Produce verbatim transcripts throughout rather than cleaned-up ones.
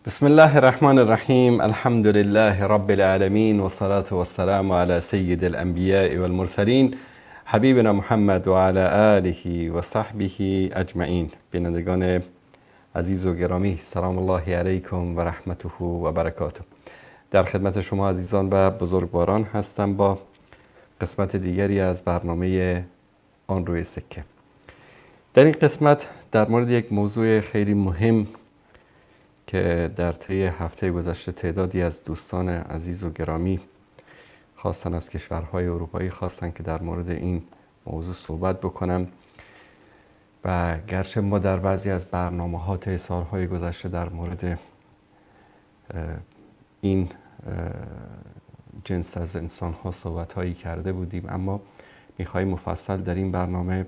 بسم الله الرحمن الرحیم. الحمد لله رب العالمین و صلاة و السلام علی سید الانبیاء و المرسلین حبیبنا محمد و علی آله و صحبه اجمعین. بینندگان عزیز و گرامی، سلام الله علیکم و رحمته و برکاته. در خدمت شما عزیزان و بزرگواران هستم با قسمت دیگری از برنامه آن روی سکه. در این قسمت در مورد یک موضوع خیلی مهم که در طی هفته گذشته تعدادی از دوستان عزیز و گرامی خواستن از کشورهای اروپایی خواستن که در مورد این موضوع صحبت بکنم و گرچه ما در بعضی از برنامه‌ها طی سالهای گذشته در مورد این جنس از انسان‌ها صحبت‌هایی کرده بودیم، اما می‌خوایم مفصل در این برنامه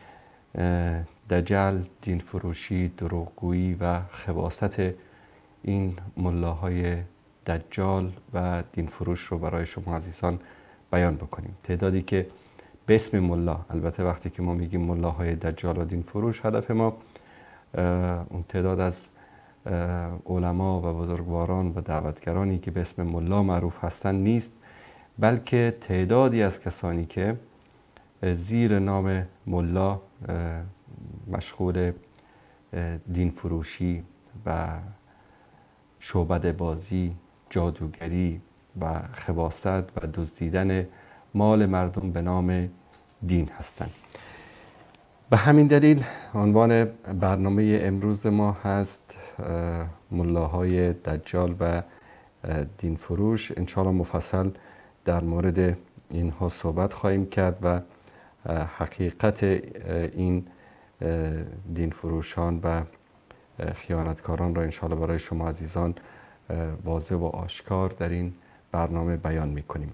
دجل، دین فروشی، دروغگویی و خباثت این ملاهای دجال و دین فروش رو برای شما عزیزان بیان بکنیم. تعدادی که به اسم ملا، البته وقتی که ما میگیم ملاهای دجال و دین فروش، هدف ما اون تعداد از علما و بزرگواران و دعوتگرانی که به اسم ملا معروف هستن نیست، بلکه تعدادی از کسانی که زیر نام ملا مشغول دین فروشی و شعبده بازی، جادوگری و خباثت و دزدیدن مال مردم به نام دین هستند. به همین دلیل عنوان برنامه امروز ما هست ملاهای دجال و دین فروش. انشاءالله مفصل در مورد اینها صحبت خواهیم کرد و حقیقت این دین فروشان و خیانتکاران را انشاءالله برای شما عزیزان واضح و آشکار در این برنامه بیان میکنیم.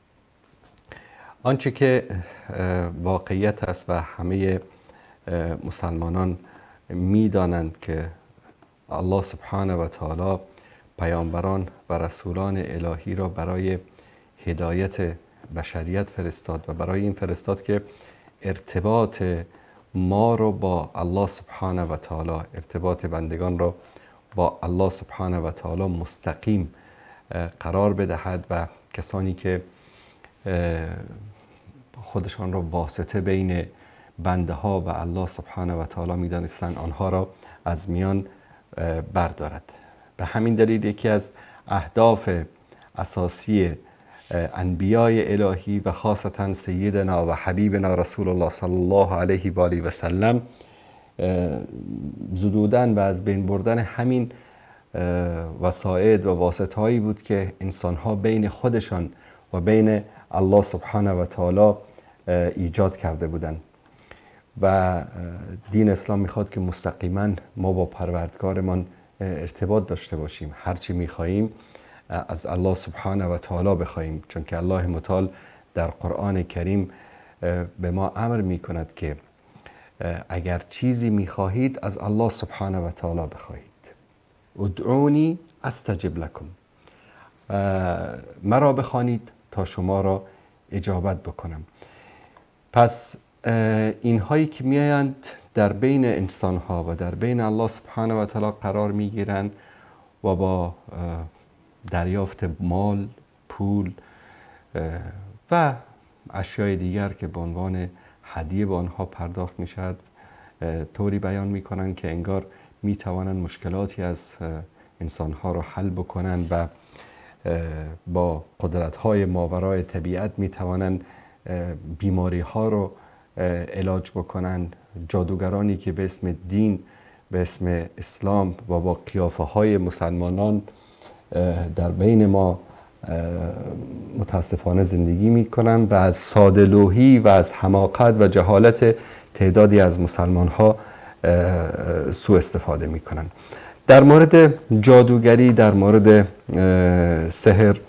آنچه که واقعیت است و همه مسلمانان میدانند که الله سبحانه و تعالی پیامبران و رسولان الهی را برای هدایت بشریت فرستاد و برای این فرستاد که ارتباط ما رو با الله سبحانه و تعالی، ارتباط بندگان را با الله سبحانه و تعالی مستقیم قرار بدهد و کسانی که خودشان را واسطه بین بنده ها و الله سبحانه و تعالی می‌دانستند آنها را از میان بردارد. به همین دلیل یکی از اهداف اساسی انبیای الهی و خاصتا سیدنا و حبیبنا رسول الله صلی الله علیه و آله و سلم زدودن و از بین بردن همین وسائد و واسطه‌هایی بود که انسان‌ها بین خودشان و بین الله سبحانه و تعالی ایجاد کرده بودند و دین اسلام میخواد که مستقیما ما با پروردگارمان ارتباط داشته باشیم، هرچی میخواییم از الله سبحانه و تعالی بخواهیم، چون که الله متعال در قرآن کریم به ما امر می کند که اگر چیزی می خواهید از الله سبحانه و تعالی بخواهید. ادعونی استجب لکم، مرا بخوانید تا شما را اجابت بکنم. پس اینهایی که میآیند در بین انسان ها و در بین الله سبحانه و تعالی قرار می گیرند و با دریافت مال، پول و اشیای دیگر که به عنوان هدیه به آنها پرداخت می شود طوری بیان می کنند که انگار می توانند مشکلاتی از انسانها را حل بکنند و با قدرت‌های ماورای طبیعت می توانند بیماری ها رو علاج بکنند. جادوگرانی که به اسم دین، به اسم اسلام و با قیافه های مسلمانان در بین ما متاسفانه زندگی می کنند و از ساده‌لوحی و از حماقت و جهالت تعدادی از مسلمان ها سوء استفاده می کنند. در مورد جادوگری، در مورد سحر،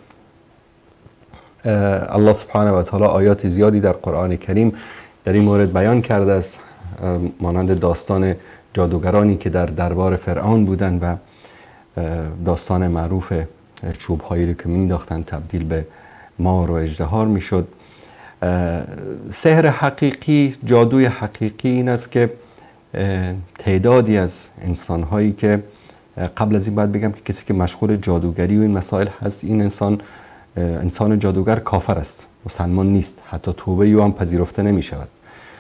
الله سبحانه و تعالی آیات زیادی در قرآن کریم در این مورد بیان کرده است، مانند داستان جادوگرانی که در دربار فرعون بودند و داستان معروف چوب‌هایی رو که می‌انداختند تبدیل به مار و اژدها میشد. سحر حقیقی، جادوی حقیقی این است که تعدادی از انسان‌هایی که قبل از این باید بگم که کسی که مشغول جادوگری و این مسائل هست، این انسان انسان جادوگر کافر است، مسلمان نیست، حتی توبه او هم پذیرفته نمی شود،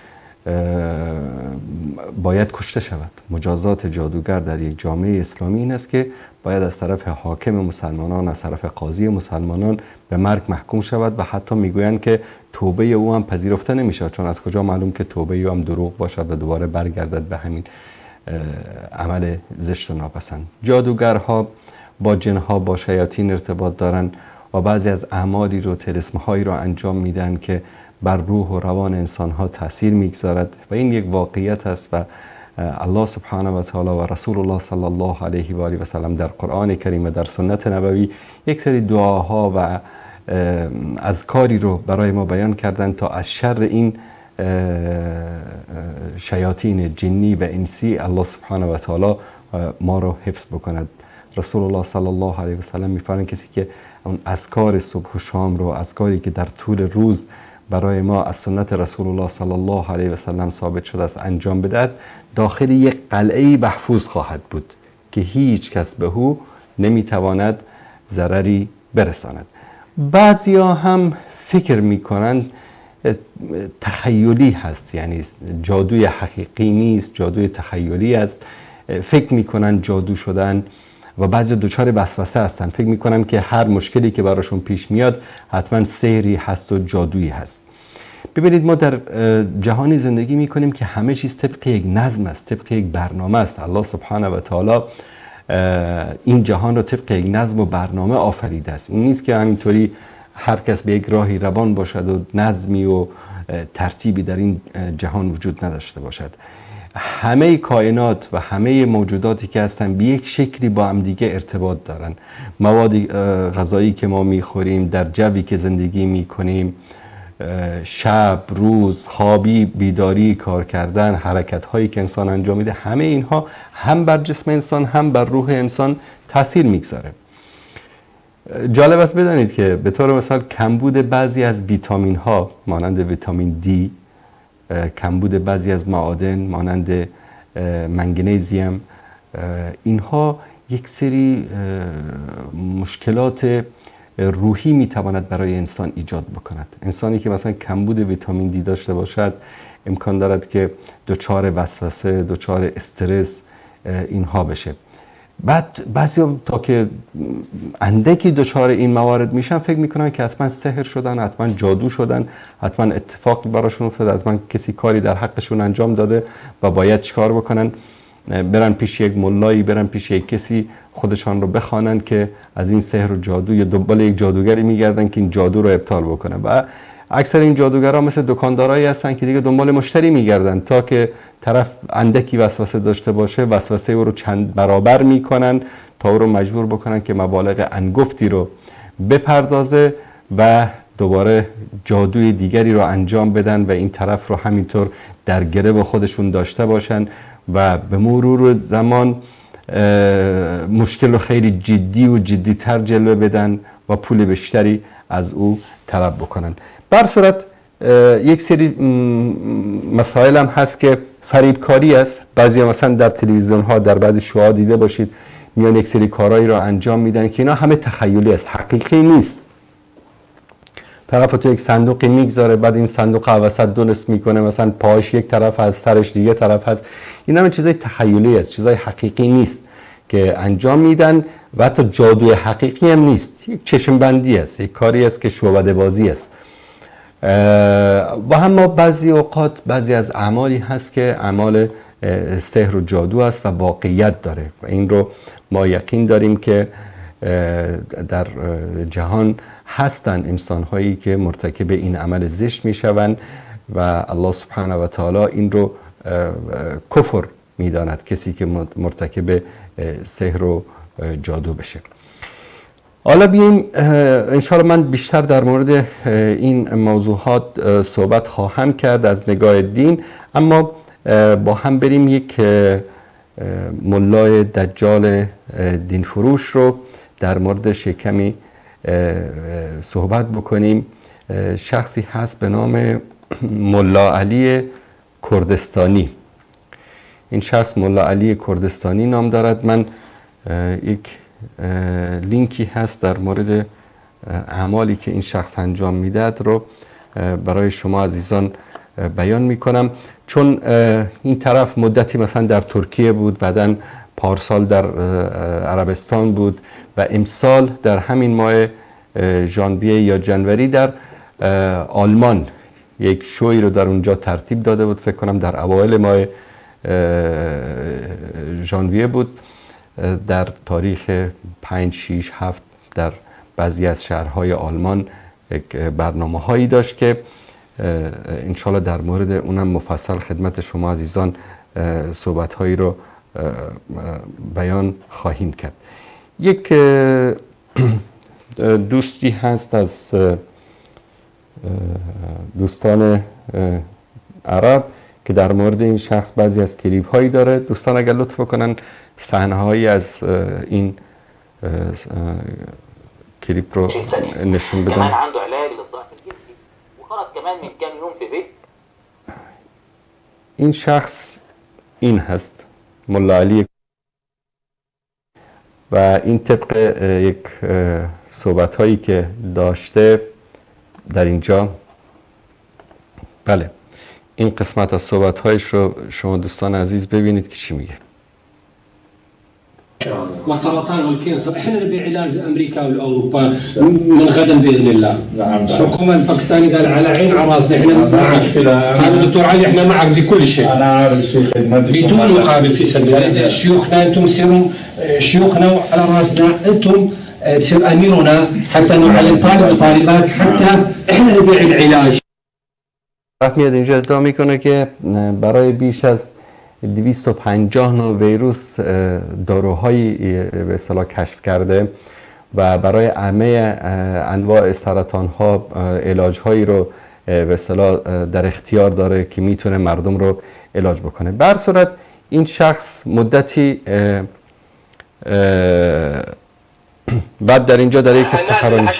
باید کشته شود. مجازات جادوگر در یک جامعه اسلامی این است که باید از طرف حاکم مسلمانان، از طرف قاضی مسلمانان به مرگ محکوم شود و حتی میگویند که توبه او هم پذیرفته نمی شود، چون از کجا معلوم که توبه او هم دروغ باشد و دوباره برگردد به همین عمل زشت و ناپسند. جادوگرها با جنها، با شیاطین ارتباط دارند و بعضی از اعمالی رو، طلسم‌هایی رو انجام میدن که بر روح و روان انسان‌ها تاثیر میگذارد و این یک واقعیت است و الله سبحانه و تعالی و رسول الله صلی الله علیه و آله و سلم در قرآن کریم و در سنت نبوی یک سری دعاها و اذکاری رو برای ما بیان کردن تا از شر این شیاطین جنی و انسی الله سبحانه و تعالی ما رو حفظ بکند. رسول الله صلی الله علیه و سلم میفرمایند کسی که اون اذکار صبح و شام رو، اذکاری که در طول روز برای ما از سنت رسول الله صلی الله علیه و سلم ثابت شده است انجام بدهد، داخل یک قلعه محفوظ خواهد بود که هیچ کس به او نمیتواند ضرری برساند. بعضیا هم فکر میکنند تخیلی هست، یعنی جادوی حقیقی نیست، جادوی تخیلی است. فکر میکنن جادو شدن و بعضی دچار وسوسه هستن، فکر میکنن که هر مشکلی که براشون پیش میاد حتما سحری هست و جادویی هست. ببینید ما در جهانی زندگی میکنیم که همه چیز طبق یک نظم است، طبق یک برنامه است. الله سبحانه و تعالی این جهان رو طبق یک نظم و برنامه آفریده است. این نیست که همینطوری هر کس به یک راهی روان باشد و نظمی و ترتیبی در این جهان وجود نداشته باشد. همه کائنات و همه موجوداتی که هستن به یک شکلی با هم دیگه ارتباط دارن. مواد غذایی که ما میخوریم، در جوی که زندگی میکنیم، شب، روز، خوابی، بیداری، کار کردن، حرکت هایی که انسان انجام میده، همه اینها هم بر جسم انسان هم بر روح انسان تاثیر میگذاره. جالب است بدانید که به طور مثال کمبود بعضی از ویتامین ها مانند ویتامین دی، کمبود بعضی از معادن مانند منگنیزیم، اینها یک سری مشکلات روحی میتواند برای انسان ایجاد بکند. انسانی که مثلا کمبود ویتامین دی داشته باشد امکان دارد که دچار وسوسه، دچار استرس اینها بشه. بعد بعضی تا که اندکی دچار این موارد میشن فکر میکنن که حتما سحر شدن، حتما جادو شدن، حتما اتفاقی براشون افتاده، حتما کسی کاری در حقشون انجام داده و باید چیکار بکنن؟ برن پیش یک ملایی، برن پیش یک کسی خودشان رو بخوانن که از این سحر و جادو یا دنبال یک جادوگری میگردن که این جادو رو ابطال بکنه. و اکثر این جادوگرها مثل دکاندارایی هستن که دیگه دنبال مشتری میگردن تا که طرف اندکی وسوسه داشته باشه، وسوسه او رو چند برابر میکنن تا او رو مجبور بکنن که مبالغ انگفتی رو بپردازه و دوباره جادوی دیگری رو انجام بدن و این طرف رو همینطور در گرو خودشون داشته باشن و به مرور زمان مشکل رو خیلی جدی و جدیتر جلوه بدن و پول بیشتری از او طلب بکنن. بر صورت یک سری مسائل هم هست که فریبکاری است. بعضی مثلا در تلویزیون ها، در بعضی شوها دیده باشید میان یک سری کارهایی رو انجام میدن که اینا همه تخیلی است، حقیقی نیست. طرف تو یک صندوقی میگذاره، بعد این صندوق وسط دو نصف میکنه، مثلا پاش یک طرف هست، سرش دیگه طرف هست. این همه چیزای تخیلی است، چیزای حقیقی نیست که انجام میدن و حتی جادوی حقیقی هم نیست. یک چشم بندی است، یک کاری است که شعبده بازی است. و اما بعضی اوقات بعضی از اعمالی هست که اعمال سحر و جادو است و واقعیت داره و این رو ما یقین داریم که در جهان هستن انسان هایی که مرتکب این عمل زشت میشوند و الله سبحانه و تعالی این رو کفر میداند کسی که مرتکب سحر و جادو بشه. حالا بیاییم انشاءالله من بیشتر در مورد این موضوعات صحبت خواهم کرد از نگاه دین، اما با هم بریم یک ملای دجال دین فروش رو در مورد شکمی صحبت بکنیم. شخصی هست به نام ملا علی کردستانی. این شخص ملا علی کردستانی نام دارد. من یک لینکی هست در مورد اعمالی که این شخص انجام میدهد رو برای شما عزیزان بیان میکنم. چون این طرف مدتی مثلا در ترکیه بود، بعداً پارسال در عربستان بود و امسال در همین ماه ژانویه یا جنوری در آلمان یک شوی رو در اونجا ترتیب داده بود. فکر کنم در اوایل ماه ژانویه بود، در تاریخ پنج شش هفت در بعضی از شهرهای آلمان یک برنامه هایی داشت که انشالله در مورد اونم مفصل خدمت شما عزیزان صحبت هایی رو بیان خواهیم کرد. یک دوستی هست از دوستان عرب که در مورد این شخص بعضی از کلیپ هایی داره. دوستان اگر لطف بکنن صحنه هایی از این کلیپ رو نشون بدن. كمان عنده علاج للضعف الجنسي وخرج كمان من كام يوم في بيت. این شخص این هست، ملا علی، و این طبق یک صحبت هایی که داشته در اینجا. بله، این قسمت از صحبت هایش رو شما دوستان عزیز ببینید که چی میگه. والسرطان والكانسر احنا نبيع علاج لامريكا ولاوروبا من غدا باذن الله. نعم. الحكومه الباكستانيه قال على عين على راسنا، احنا معك. هذا دكتور علي احنا معك في كل شيء. انا عارف في خدمتكم بدون مقابل في سبيل الله. شيوخنا انتم تصيروا شيوخنا على راسنا، انتم تصير اميرنا حتى نعلم طالب وطالبات حتى احنا نبيع العلاج. میاد اینجا ادعا میکنه که برای بیش از دویست و پنجاه نوع ویروس داروهایی به اصطلاح کشف کرده و برای همه انواع سرطان ها علاج هایی رو به اصطلاح در اختیار داره که میتونه مردم رو علاج بکنه. به هر صورت این شخص مدتی بعد در اینجا در یک سخنرانی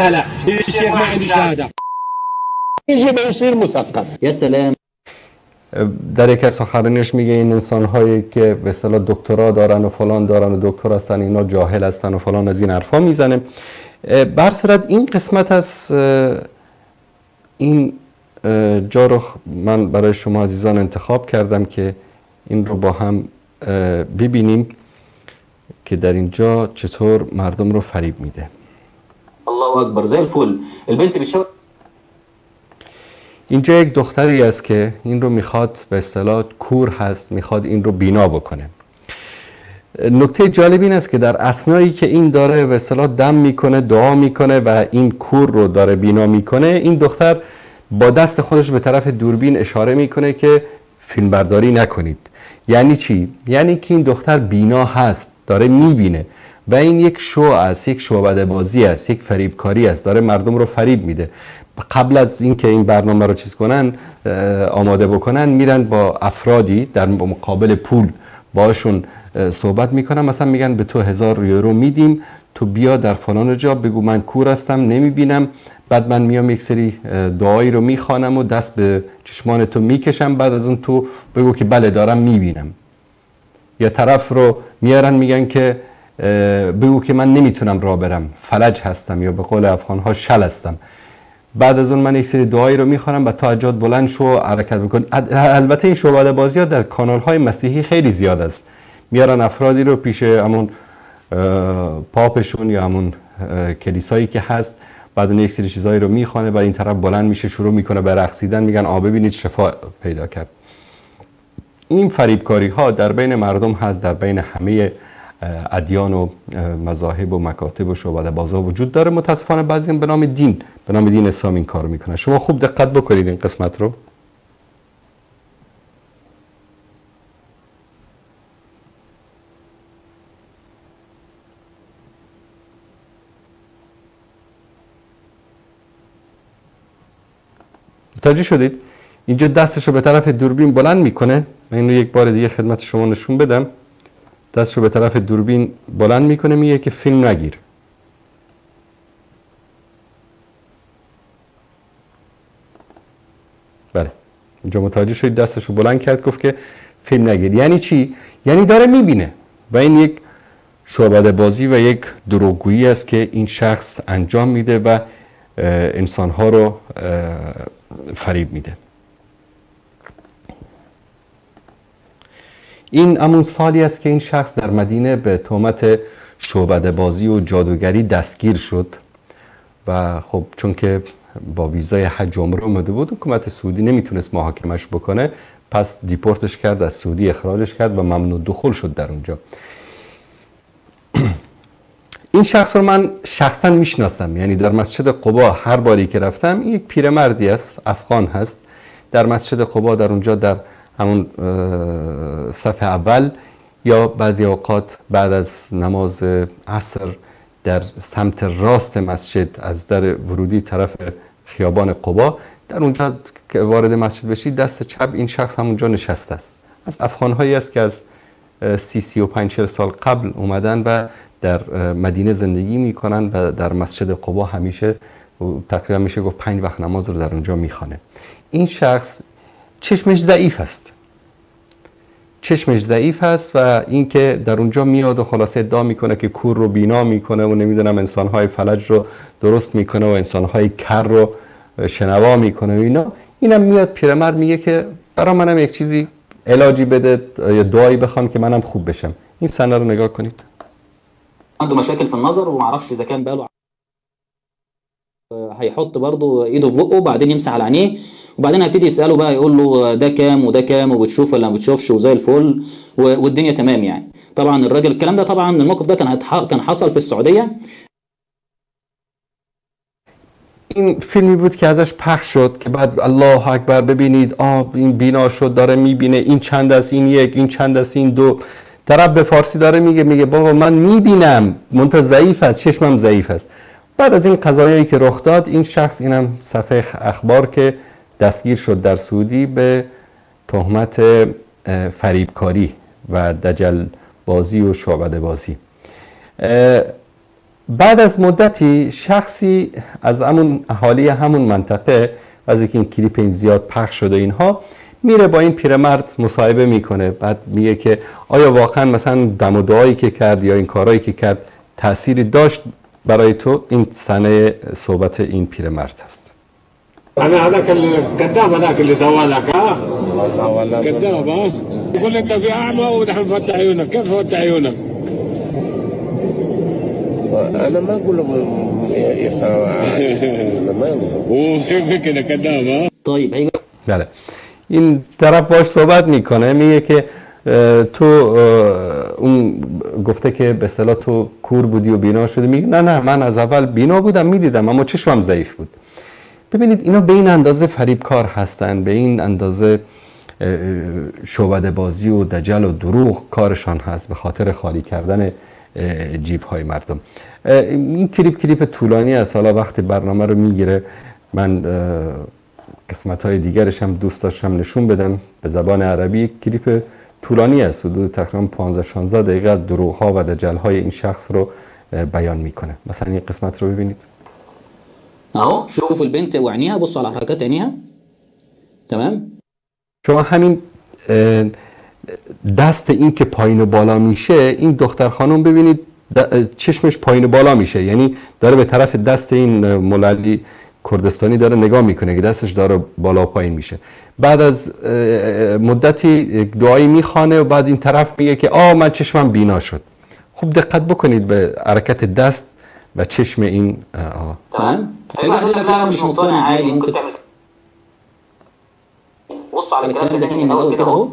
يا سلام. در یک از سخنرانیش میگه این انسان هایی که به اصطلاح دکترا دارن و فلان دارن و دکتر هستن اینا جاهل هستن و فلان از این حرفا میزنه. به هر صورت این قسمت از این جا رو من برای شما عزیزان انتخاب کردم که این رو با هم ببینیم که در اینجا چطور مردم رو فریب میده. الله اکبر زي الفل. البنت بتشاور. اینجا یک دختری است که این رو میخواد به اصطلاح کور هست، میخواد این رو بینا بکنه. نکته جالب این است که در اثنایی که این داره به اصطلاح دم میکنه، دعا میکنه و این کور رو داره بینا میکنه، این دختر با دست خودش به طرف دوربین اشاره میکنه که فیلم برداری نکنید. یعنی چی؟ یعنی که این دختر بینا هست، داره میبینه و این یک شو است، یک شعبده بازی است، یک فریبکاری است، داره مردم رو فریب میده. قبل از اینکه این برنامه رو چیز کنن، آماده بکنن، میرن با افرادی در مقابل پول باشون صحبت میکنن، مثلا میگن به تو هزار یورو میدیم، تو بیا در فلان جا بگو من کور هستم نمیبینم، بعد من میام یک سری دعایی رو میخوانم و دست به چشمان تو میکشم، بعد از اون تو بگو که بله دارم میبینم. یا طرف رو میارن میگن که بگو که من نمیتونم راه برم، فلج هستم، یا به قول افغان‌ها شل هستم. بعد از اون من یک سری دعایی رو میخوانم و تا جات بلند شو حرکت بکن. البته این شعبده بازی ها در کانال های مسیحی خیلی زیاد است. میارن افرادی رو پیش همون پاپشون یا همون کلیسایی که هست، بعد اون یک سری چیزایی رو میخوانه و این طرف بلند میشه شروع میکنه به رقصیدن، میگن آ ببینید شفا پیدا کرد. این فریبکاری ها در بین مردم هست، در بین همه ادیان و مذاهب و مکاتب و شعبده بازها وجود داره. متاسفانه بعضی به نام دین به نام دین اسلام این کارو میکنن. شما خوب دقت بکنید این قسمت رو. متوجه شدید؟ اینجا دستشو به طرف دوربین بلند میکنه. من اینو یک بار دیگه خدمت شما نشون بدم. دستشو به طرف دوربین بلند میکنه، میگه که فیلم نگیر. بله، اینجا متوجه شدید دستشو بلند کرد گفت که فیلم نگیر. یعنی چی؟ یعنی داره میبینه و این یک شعبده بازی و یک دروغگویی است که این شخص انجام میده و انسانها رو فریب میده. این همون سالی است که این شخص در مدینه به تهمت شعبده بازی و جادوگری دستگیر شد و خب چون که با ویزای حج عمره اومده بود، حکومت سعودی نمیتونست محاکمش بکنه، پس دیپورتش کرد، از سعودی اخراجش کرد و ممنوع دخول شد در اونجا. این شخص رو من شخصا میشناسم، یعنی در مسجد قبا هر باری که رفتم، این یک پیرمردی است، افغان هست، در مسجد قبا در اونجا در همون صف اول یا بعضی اوقات بعد از نماز عصر در سمت راست مسجد از در ورودی طرف خیابان قبا، در اونجا که وارد مسجد بشید دست چپ این شخص همونجا نشسته است. از افغان‌هایی است که از سی سی و پنج چهل سال قبل اومدن و در مدینه زندگی میکنن و در مسجد قبا همیشه تقریبا میشه گفت پنج وقت نماز رو در اونجا میخوانه. این شخص چشمش ضعیف است، چشمش ضعیف است و اینکه در اونجا میاد و خلاصه ادعا میکنه که کور رو بینا میکنه و نمیدونم انسانهای فلج رو درست میکنه و انسانهای کر رو شنوا میکنه و اینا. اینم میاد پیرمرد میگه که برای منم یک چیزی علاجی بده یا دعایی بخوام که منم خوب بشم. این صحنه رو نگاه کنید. عنده مشاكل في النظر وما اعرفش اذا كان باله هيحط برضه ايده في بقه وبعدين يمسح على عينيه وبعدين هيبتدي يساله بقى يقول له ده كام وده كام وبتشوف ولا ما بتشوفش وزي الفل والدنيا تمام يعني. طبعا الراجل الكلام ده طبعا الموقف ده كان كان حصل في السعوديه. این فیلمی بود که ازش پخش شد که بعد الله اکبر ببینید آه این بینا شد داره میبینه، این چند است، این یک، این چند است، این دو. طرف به فارسی داره میگه میگه بابا من میبینم منتها ضعیف است، چشمم ضعیف است. بعد از این قضایایی که رخ داد این شخص، اینم صفحه اخبار که دستگیر شد در سعودی به تهمت فریبکاری و دجل بازی و شعبده بازی. بعد از مدتی شخصی از همون اهالی همون منطقه، از اینکه این کلیپ این زیاد پخش شده اینها، میره با این پیرمرد مصاحبه میکنه. بعد میگه که آیا واقعا مثلا دم و دعایی که کرد یا این کارهایی که کرد تأثیری داشت برای تو؟ این صحنه صحبت این پیرمرد هست. انا هذاك الكذاب هذاك اللي سوى لك ها كذاب ها يقول انت في اعمى ودحين فتح عيونك. كيف فتح عيونك؟ انا ما اقول له يفتح ما هو كده كذاب ها. طيب هيجي بله این طرف باش صحبت میکنه، میگه که تو اون گفته که به اصطلاح تو کور بودی و بینا شده. میگه نه نه من از اول بینا بودم میدیدم اما چشمم ضعیف بود. ببینید اینا به این اندازه فریبکار هستن، به این اندازه شعبده بازی و دجل و دروغ کارشان هست به خاطر خالی کردن جیب های مردم. این کلیپ کلیپ طولانی است، حالا وقتی برنامه رو میگیره من قسمت های دیگرش هم دوست داشتم نشون بدم به زبان عربی. یک کلیپ طولانی است، حدود تقریبا پانزده شانزده دقیقه از دروغ ها و دجل های این شخص رو بیان میکنه. مثلا این قسمت رو ببینید. اهو شوفوا البنت وعينيها، بصوا على حركات عينيها. تمام. شما همین دست این که پایین و بالا میشه، این دختر خانم ببینید چشمش پایین و بالا میشه، یعنی داره به طرف دست این مولوی کردستانی داره نگاه میکنه که دستش داره بالا پایین میشه. بعد از مدتی دعایی میخوانه و بعد این طرف میگه که آه من چشمم بینا شد. خب دقت بکنید به حرکت دست و چشم این آه. تمام. هيقول لك لا انا مش مقتنع عادي ممكن تعمل. بص على الكلام ده تاني من اول كده اهو.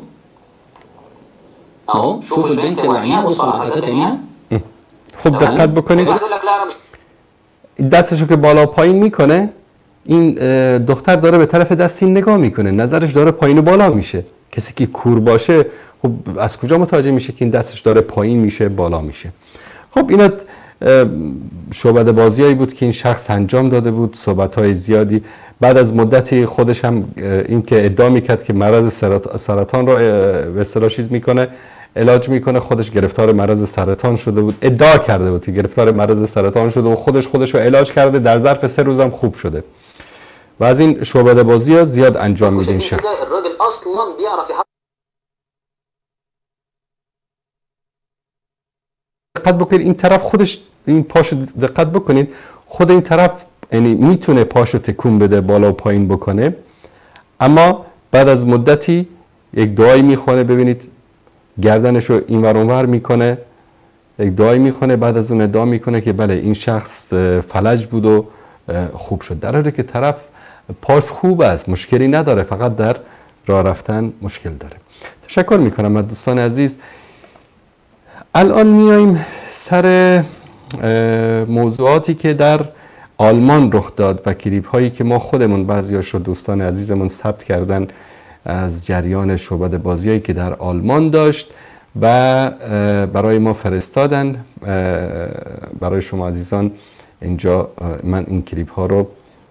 اهو شوفوا البنت وعينيها، بصوا على حركات عينيها. خب دقت بکنید هيقول لك لا انا مش دستشو که بالا پایین میکنه، این دختر داره به طرف دست این نگاه میکنه، نظرش داره پایین و بالا میشه. کسی که کور باشه خب از کجا متوجه میشه که این دستش داره پایین میشه بالا میشه؟ خب اینا شعبده بازیایی بود که این شخص انجام داده بود، صحبت‌های زیادی. بعد از مدتی خودش هم این که ادعا میکرد که مرض سرطان رو به اصطلاح چیز میکنه، علاج میکنه، خودش گرفتار مرض سرطان شده بود، ادعا کرده بود که گرفتار مرض سرطان شده و خودش خودش رو علاج کرده، در ظرف سه روزم خوب شده. و از این شعبده بازی ها زیاد انجام میده این شخص. الراجل اصلا بيعرف دقت بکنید این طرف خودش این پاشو دقت بکنید خود این طرف یعنی میتونه پاشو تکون بده بالا و پایین بکنه، اما بعد از مدتی یک دعایی میخونه، ببینید گردنشو اینور اونور میکنه، یک دعایی میخونه، بعد از اون ادعا میکنه که بله این شخص فلج بود و خوب شد، در حالی که طرف پاش خوب است، مشکلی نداره، فقط در راه رفتن مشکل داره. تشکر میکنم از دوستان عزیز. الان میایم سر موضوعاتی که در آلمان رخ داد و کلیپ هایی که ما خودمون بعضیاش رو دوستان عزیزمون ثبت کردن از جریان شعبده بازیایی که در آلمان داشت و برای ما فرستادن. برای شما عزیزان اینجا من این کلیپ ها رو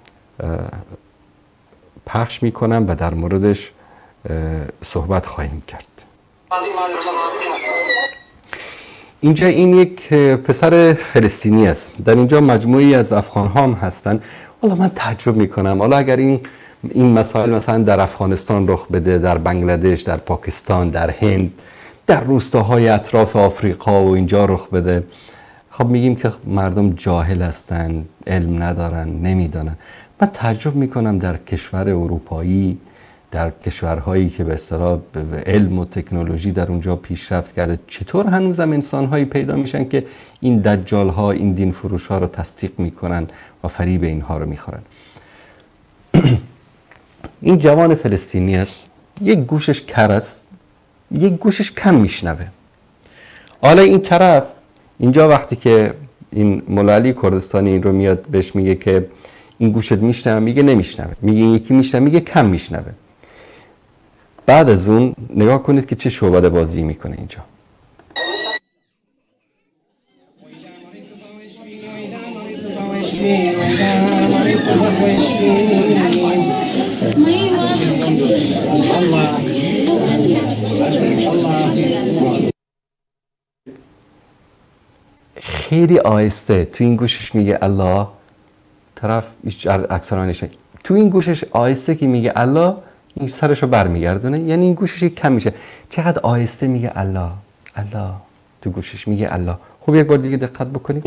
پخش میکنم و در موردش صحبت خواهیم کرد. اینجا این یک پسر فلسطینی است، در اینجا مجموعی از افغان ها هم هستن. والا من تعجب میکنم، حالا اگر این این مسائل مثلا در افغانستان رخ بده، در بنگلادش، در پاکستان، در هند، در روستاهای اطراف آفریقا و اینجا رخ بده، خب میگیم که مردم جاهل هستن، علم ندارن، نمیدانن. من تعجب میکنم در کشور اروپایی، در کشورهایی که به اصطلاح علم و تکنولوژی در اونجا پیشرفت کرده، چطور هنوزم انسانهایی پیدا میشن که این دجال ها، این دین فروش ها رو تصدیق میکنن و فریب اینها رو میخورن. این جوان فلسطینی است، یک گوشش کر است، یک گوشش کم میشنوه. حالا این طرف اینجا وقتی که این مولا کردستانی این رو میاد بهش میگه که این گوشت میشنوه، میگه نمیشنوه، میگه یکی میشنوه، میگه کم میشنوه. بعد از اون نگاه کنید که چه شعبده بازی میکنه اینجا. خیلی آهسته تو این گوشش میگه الله، طرف اکثرا نشه تو این گوشش آهسته که میگه الله، این سرشو برمیگردونه، یعنی این گوشش کم میشه. چقدر آهسته میگه الله الله، تو گوشش میگه الله. خوب یک بار دیگه دقت بکنید.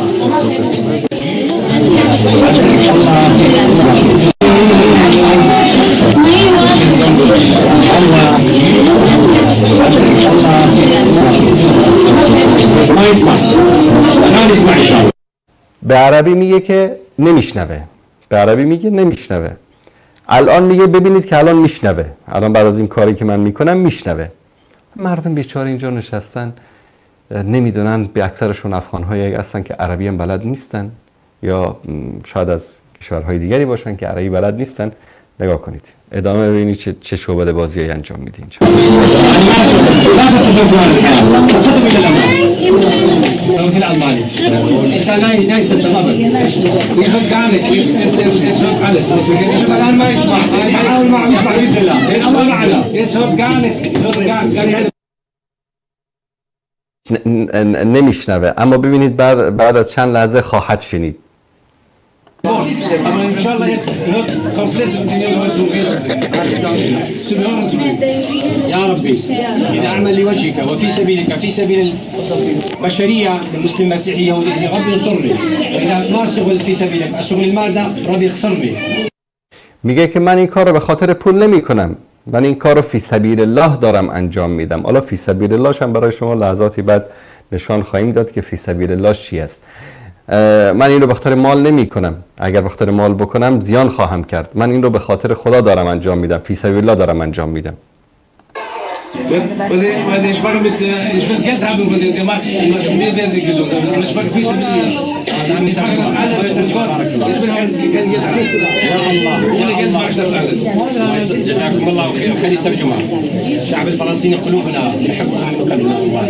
به عربی میگه که نمیشنوه، به عربی میگه نمیشنوه. الان میگه ببینید که الان میشنوه، الان بعد از این کاری که من میکنم میشنوه. مردم بیچاره اینجا نشستن نمیدونن، به اکثرشون افغان‌هایی هستن که عربی هم بلد نیستن، یا شاید از کشورهای دیگری باشن که عربی بلد نیستن. نگاه کنید ادامه ببینید چه چه شعبده بازیایی انجام میده اینجا. في الالماني الانسان لا يستسلم ابدا يهد قامس يسهد علس شوف الان ما يسمع يحاول معه يسمع باذن الله الله معنا يسهد قامس نمیشنوه، اما ببینید بعد بعد از چند لحظه خواهد شنید. اما ان شاء الله يهد كومبليت يا ربي إن أعمل لوجهك وفي سبيلك في سبيل البشرية المسلم المسيحي يهودي ربي ينصرني، وإذا ما أشتغل في سبيلك أشتغل المادة ربي يخسرني. میگه که من این کار رو به خاطر پول نمی کنم، من این کار رو فی سبیل الله دارم انجام میدم. حالا فی سبیل الله هم برای شما لحظاتی بعد نشان خواهیم داد که فی سبیل الله چی است. من این رو به خاطر مال نمی کنم، اگر به خاطر مال بکنم زیان خواهم کرد. من این رو به خاطر خدا دارم انجام میدم، فی سبیل الله دارم انجام میدم. وهذا يشبه mit يشبه Geld haben von den gemacht wir werden gesund das war في سبيل الله ich mache das alles ich bin halt kein Geld يا الله ohne Geld mache ich das alles. جزاكم الله خير وخلي ترجمة. الشعب الفلسطيني قلوبنا نحبكم ونكلمكم الله.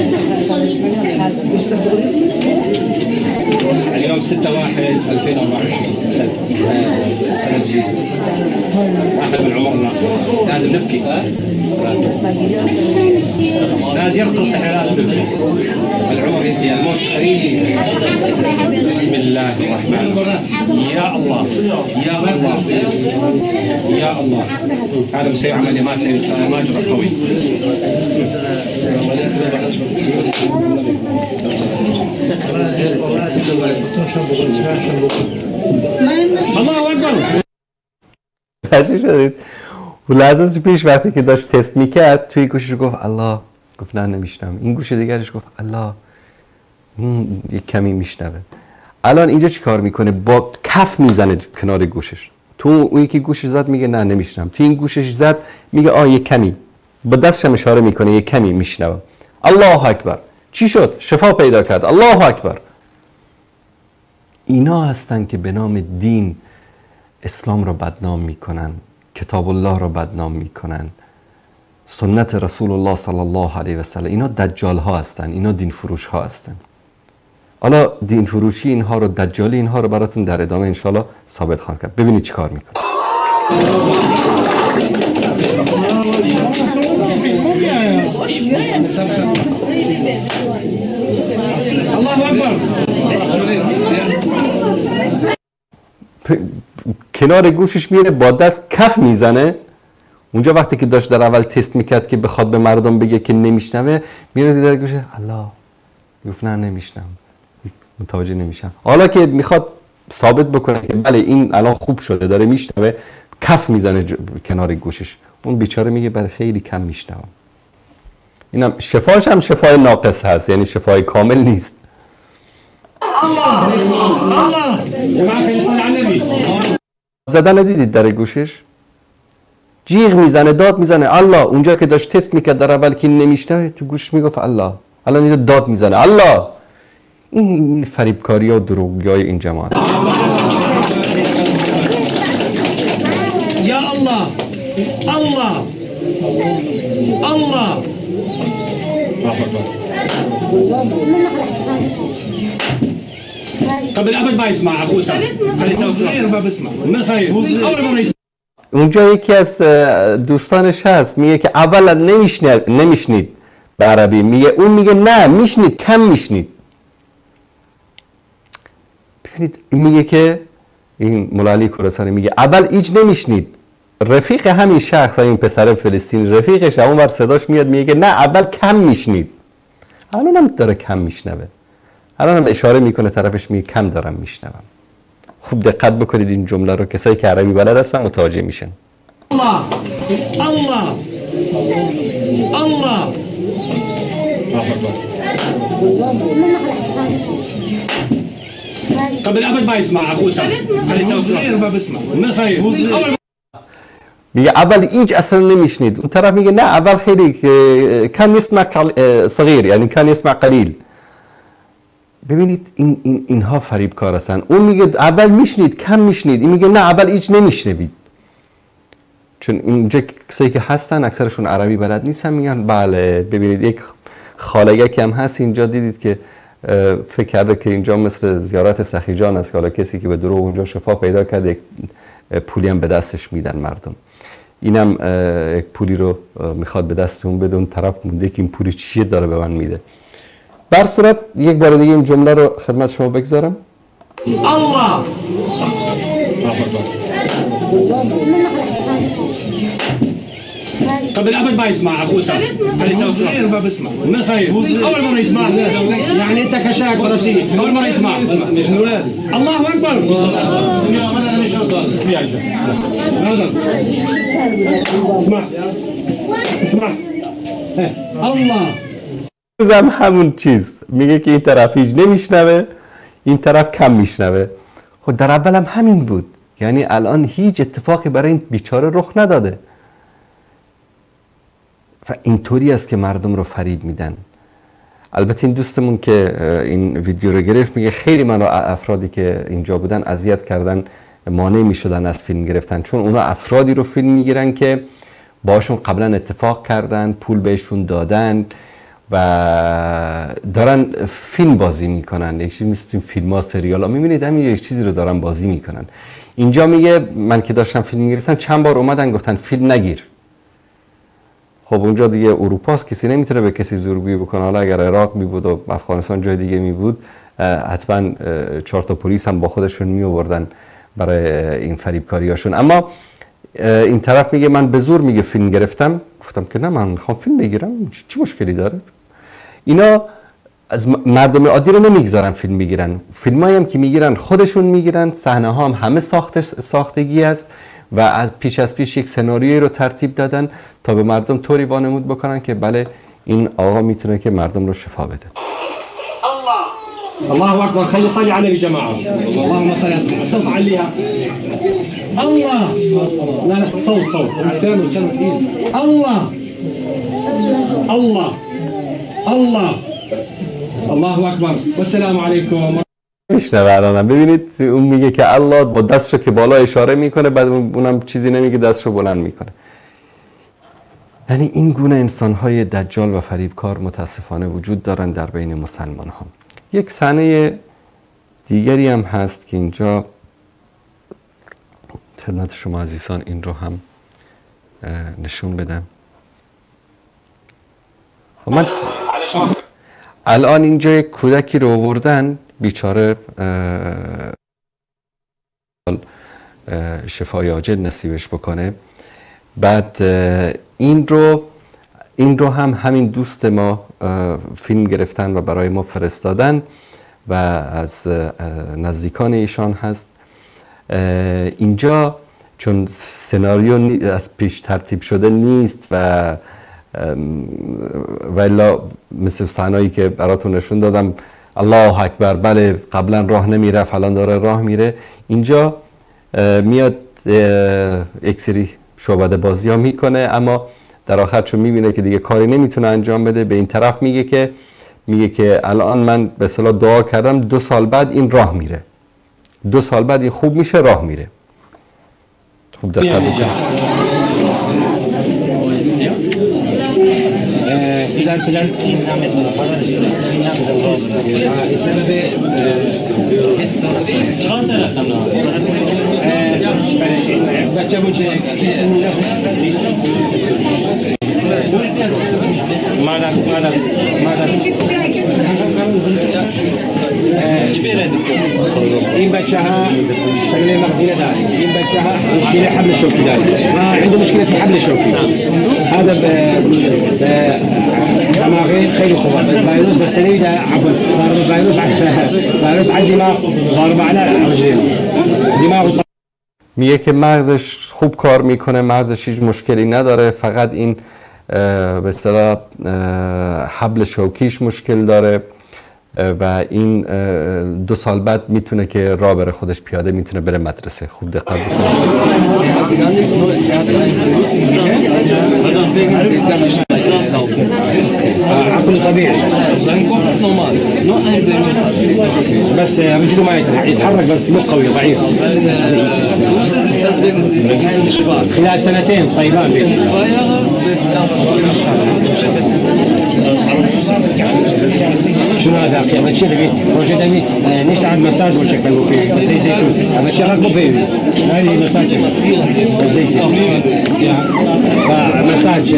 اليوم ستة واحد ألفين وأربعة وعشرين سنة سنة جديدة، واحد من عمرنا لازم نبكي، لازم يرقص، احنا لازم نبكي. العمر ينتهي، الموت قريب. بسم الله الرحمن الرحيم. يا الله يا الله يا الله، هذا مسوي عملية ما سوي ما جرى قوي. الله اکبر. تشریح شدید و لحظه پیش وقتی که داشت تست میکرد توی گوشش گفت الله، گفت نه نمیشنم. این گوش دیگرش گفت الله، این یک کمی میشنوه. الان اینجا چی کار میکنه؟ با کف میزنه کنار گوشش. تو اون یکی گوشش زد میگه نه نمیشنم، تو این گوشش زد میگه آ یک کمی، با دستش هم اشاره میکنه یک کمی میشنوه. الله اکبر. چی شد؟ شفا پیدا کرد. الله اکبر. اینا هستن که به نام دین اسلام را بدنام میکنن، کتاب الله را بدنام میکنن، سنت رسول الله صلی الله علیه و سلم. اینا دجال ها هستن، اینا دین فروش ها هستن. حالا دین فروشی اینها رو، دجالی اینها رو براتون در ادامه انشالله ثابت خواهم کرد. ببینید چی کار میکنه. الله اکبر. کنار گوشش میره با دست کف میزنه. اونجا وقتی که داشت در اول تست میکرد که بخواد به مردم بگه که نمیشنوه، میره در گوشه الله، گفت نه نمیشنم، متوجه نمیشم. حالا که میخواد ثابت بکنه که بله این الان خوب شده داره میشنوه، کف میزنه کنار گوشش. اون بیچاره میگه برای خیلی کم میشنوم. اینم شفاش هم شفای ناقص هست، یعنی شفای کامل نیست. الله الله. جماعه صل علی النبی. زدن دیدید در گوشش؟ جیغ میزنه، داد میزنه الله. اونجا که داشت تست میکرد در اول که نمیشنوه، تو گوش میگفت الله. الان اینجا داد میزنه الله. این فریبکاری ها و دروغگویی های این جماعت. یا الله الله الله. قبل ابد ما يسمع اخوه. خلي صغير ما بسمع. ما صغير. اول مره يسمع. اونجا یکی از دوستانش هست میگه که اول نمیشنید نمیشنید به عربی، میگه اون میگه نه میشنید، کم میشنید. ببینید میگه که این مولالی خراسانی میگه اول هیچ نمیشنید. رفیق همین شخص، این پسر فلسطینی رفیقش اون بر صداش میاد میگه نه اول کم میشنید. الان هم داره کم میشنوه. الان هم اشاره میکنه طرفش میگه کم دارم میشنوم. خوب دقت بکنید این جمله رو، کسایی که عربی بلد هستن متوجه میشن. الله الله الله. قبل ابد ما يسمع اخوه. خلي صغير ما بسمع. ما صغير. اول میگه اول هیچ اصلا نمیشنید. اون طرف میگه نه اول خیلی کم يسمع صغیر، یعنی کم يسمع قلیل. ببینید این این اینها فریبکار هستن. اون میگه اول میشنید، کم میشنید. این میگه نه اول هیچ نمیشنوید. چون اینجا کسایی که هستن اکثرشون عربی بلد نیستن، میگن بله. ببینید یک خالگی هم هست اینجا، دیدید که فکر کرده که اینجا مثل زیارت سخی جان است، حالا کسی که به دروغ اونجا شفا پیدا کرده یک پولی هم به دستش میدن مردم. اینم یک پولی رو میخواد به دست اون بده، اون طرف مونده که این پولی چیه داره به من میده. بر صورت یک بار دیگه این جمله رو خدمت شما بگذارم. الله. قبل ابد ما يسمع اخوه. خلي صغير ما بسمع. ما صغير. اول مره يسمع. يعني انت كشاك فلسطيني اول مره يسمع. مش اولاد. الله اكبر. اسمع اسمع. الله. زم همون چیز میگه که این طرف هیچ نمیشنوه، این طرف کم میشنوه. خب در اول هم همین بود. یعنی الان هیچ اتفاقی برای این بیچاره رخ نداده و اینطوری است که مردم رو فریب میدن. البته این دوستمون که این ویدیو رو گرفت میگه خیلی من افرادی که اینجا بودن اذیت کردن، مانع میشدن از فیلم گرفتن، چون اونا افرادی رو فیلم میگیرن که باشون قبلا اتفاق کردن، پول بهشون دادن و دارن فیلم بازی میکنن. یک چیزی مثل فیلم ها، سریال ها، میبینید همین یک چیزی رو دارن بازی میکنن. اینجا میگه من که داشتم فیلم میگرفتم چند بار اومدن گفتن فیلم نگیر. خب اونجا دیگه اروپاست، کسی نمیتونه به کسی زورگویی بکنه. حالا اگر عراق می بود و افغانستان جای دیگه می بود حتما چهار تا پلیس هم با خودشون می آوردن برای این فریبکاریاشون. اما این طرف میگه من به زور میگه فیلم گرفتم. گفتم که نه من میخوام فیلم بگیرم، چی مشکلی داره؟ اینا از مردم عادی رو نمیگذارن فیلم میگیرن. فیلمایی هم که میگیرن خودشون میگیرن، صحنه ها هم همه ساخته ساختگی است و از پیش از پیش یک سناریویی رو ترتیب دادن تا به مردم طوری وانمود بکنن که بله این آقا میتونه که مردم رو شفا بده. الله اکبر. خلي صلي على النبي جماعه. اللهم صل على صوت عليها. الله لا لا صوت صوت لسانه لسانه ثقيل. الله الله الله الله اکبر و السلام علیکم. میشنوه الانم ببینید اون میگه که الله با دستشو که بالا اشاره میکنه، بعد اونم چیزی نمیگه، دستشو بلند میکنه. یعنی این گونه انسان‌های دجال و فریبکار متاسفانه وجود دارن در بین مسلمان ها. یک صحنه دیگری هم هست که اینجا خدمت شما عزیزان این رو هم نشون بدم. من الان اینجا یک کودکی رو آوردن بیچاره شفای عاجل نصیبش بکنه. بعد این رو این رو هم همین دوست ما فیلم گرفتن و برای ما فرستادن و از نزدیکان ایشان هست. اینجا چون سناریو از پیش ترتیب شده نیست و ولی مثل صحنه‌ای که براتون نشون دادم الله اکبر بله قبلا راه نمیره فلان داره راه میره، اینجا میاد یک سری شعبده بازی ها میکنه، اما در آخر چون میبینه که دیگه کاری نمیتونه انجام بده به این طرف میگه که میگه که الان من به اصطلاح دعا کردم دو سال بعد این راه میره، دو سال بعد این خوب میشه راه میره. خوب دقت بکنید. پدر پدر سبب بچه بود مادر مادر مادر این بچه ها شغله مغزی نداره، این بچه ها مشكله حبل الشوكي داره، عنده مشكله في حبل الشوكي هذا دماغه خیلی خوبه بس فيروس بس سنوي ده عفوا ضارب فيروس على فيروس على الدماغ ضارب على رجلين دماغه. میگه که مغزش خوب کار میکنه، مغزش هیچ مشکلی نداره، فقط این به اصطلاح حبل شوکیش مشکل داره و این دو سال بعد میتونه که راه بره خودش پیاده میتونه بره مدرسه. خوب دقت بکنید. عقل طبيعي بس رجله ما يتحرك بس مو قوي ضعيف خلال سنتين طيبان شنو هذا يا بتشي دبي روجي دبي نفسي عند مساج وشكل في زي زيتون هذا شغل مو بيبي هذه مساج زي زيتون مساج.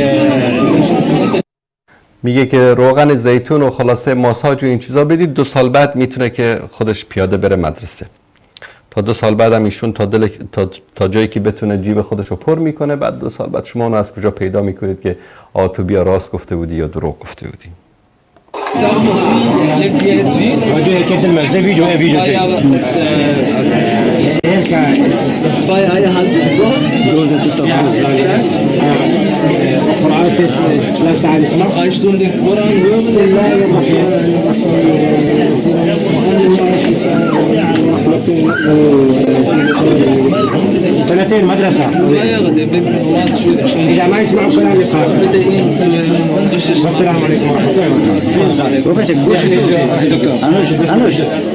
میگه که روغن زیتون و خلاصه ماساژ و این چیزا بدید، دو سال بعد میتونه که خودش پیاده بره مدرسه. تا دو سال بعد هم ایشون تا, دل... تا... تا جایی که بتونه جیب خودش رو پر میکنه، بعد دو سال بعد شما اونو از کجا پیدا میکنید که آ تو بیا راست گفته بودی یا دروغ گفته بودی. سنتين مدرسة إذا ما يسمعوا كلام يقال. السلام عليكم ورحمة الله وبركاته. أنوش أنوش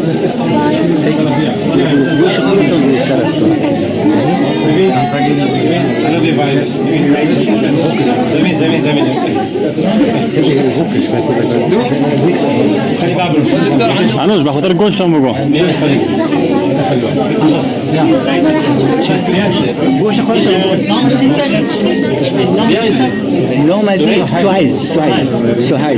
زمين زمين زمين أنوش بخاطر گوشتم بگو. گوش خودت نام ازی سهیل سهیل سهیل.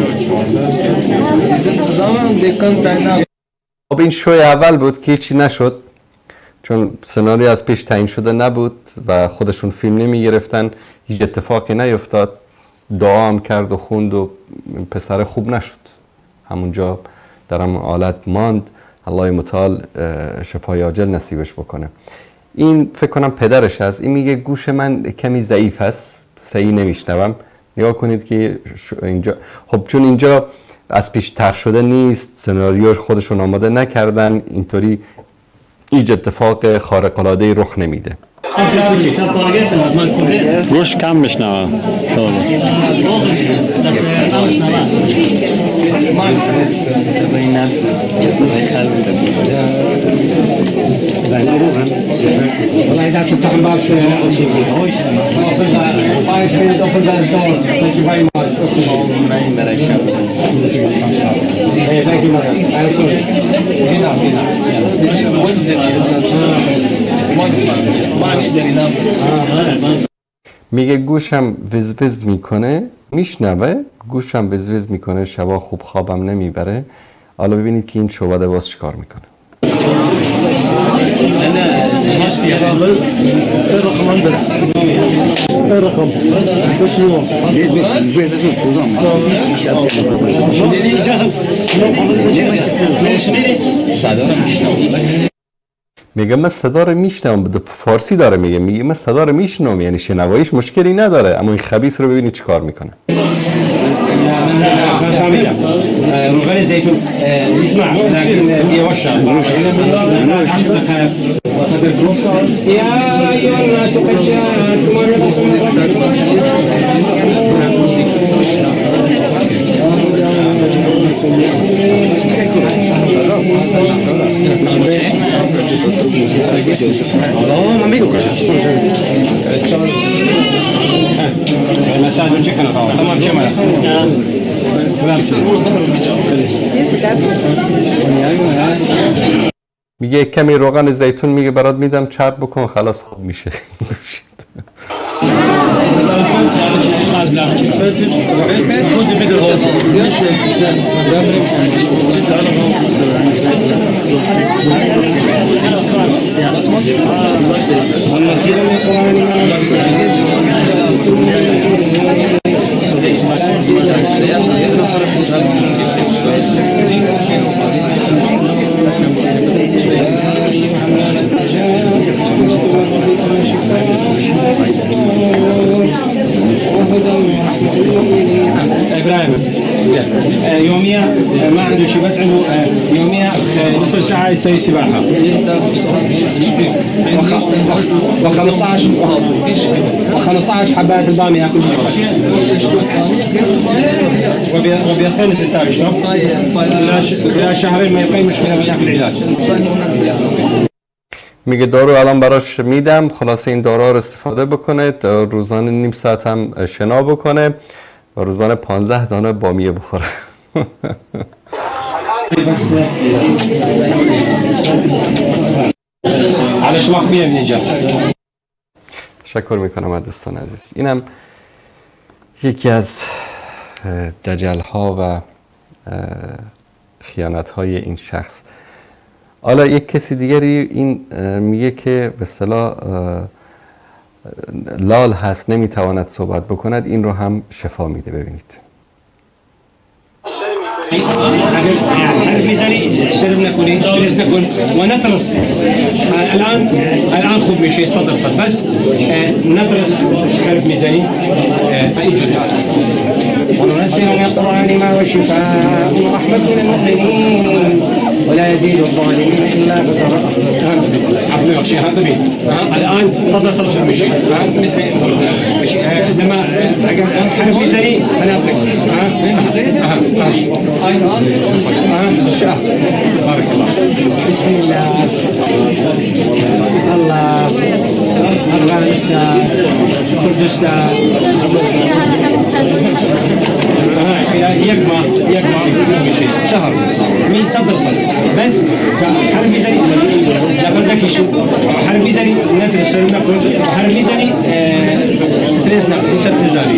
خب این شوی اول بود که هیچی نشد چون سناریو از پیش تعیین شده نبود و خودشون فیلم نمی گرفتن، هیچ اتفاقی نیفتاد، دعا هم کرد و خوند و پسر خوب نشد، همونجا در همون حالت ماند. الله متعال شفای عاجل نصیبش بکنه. این فکر کنم پدرش هست. این میگه گوش من کمی ضعیف است، صحیح نمیشنوم. نگاه کنید که اینجا خب چون اینجا از پیش طرح شده نیست، سناریو خودشون آماده نکردن، اینطوری هیچ اتفاق خارق العاده رخ نمیده. گوش کم بشنوم. صدای نفس صدای قلب والله اذا كنت عم باب شوي انا امشي فيه five minutes open that door. Thank you very much. من برای شب Hey, thank you very much. I'm sorry. هنا هنا وزن ما بسمع ما بيقدر میگه گوشم وزوز میکنه، میشنوه، گوشم وزوز میکنه، شبا خوب خوابم نمیبره. حالا ببینید که این شعبده باز چیکار میکنه. الرقم عندك الرقم شنو میگه من صدا رو میشنوم. به فارسی داره میگه، میگه من صدا رو میشنوم، یعنی شنواییش مشکلی نداره. اما این خبیث رو ببینید چیکار میکنه. روغن زيتون اسمع لكن يوشع يا ايها الناس قد جاءكم مساج chicken تمام شمال میگه کمی روغن زیتون میگه برات میدم، چرب بکن خلاص خوب میشه. ابراهيم يوميا ما عنده شيء بس عنده يوميا نصف ساعه يسوي سباحه و15 و15 حبات الباميه ياكل وبيقيم سيستاوي شلون؟ الى شهرين ما يقيم مشكله من ياكل علاج. میگه دارو الان براش میدم، خلاصه این دارو رو استفاده بکنه، روزانه نیم ساعت هم شنا بکنه و روزانه پانزده دانه بامیه بخوره. على شو مخبيه من اینجا. تشکر میکنم از دوستان عزیز. اینم یکی از دجل ها و خیانت های این شخص. حالا یک کسی دیگری این میگه که به اصطلاح لال هست، نمیتواند صحبت بکند، این رو هم شفا میده. ببینید حرف ميزاني شرب ناكل جلس ناكل ونطرس الان الان خوب میشه صدر صد بس نطرس حرف ميزاني ايجد وننزل من القرآن ما هو شفاء ورحمة للمؤمنين ولا يزيد الظالمين الا خسارا. عفوا شيء هذا بيه الان صدر صدر خوب میشه لما حرف ميزاني انا اصدق بارك الله. بسم الله الله افغانستان كردستان يكما يكما شيء شهر من صدر صدر بس حرف ميزاني لفظ لك شو حرف ميزاني ندرس نقول حرف ميزاني ستريس نقول ستريس نقول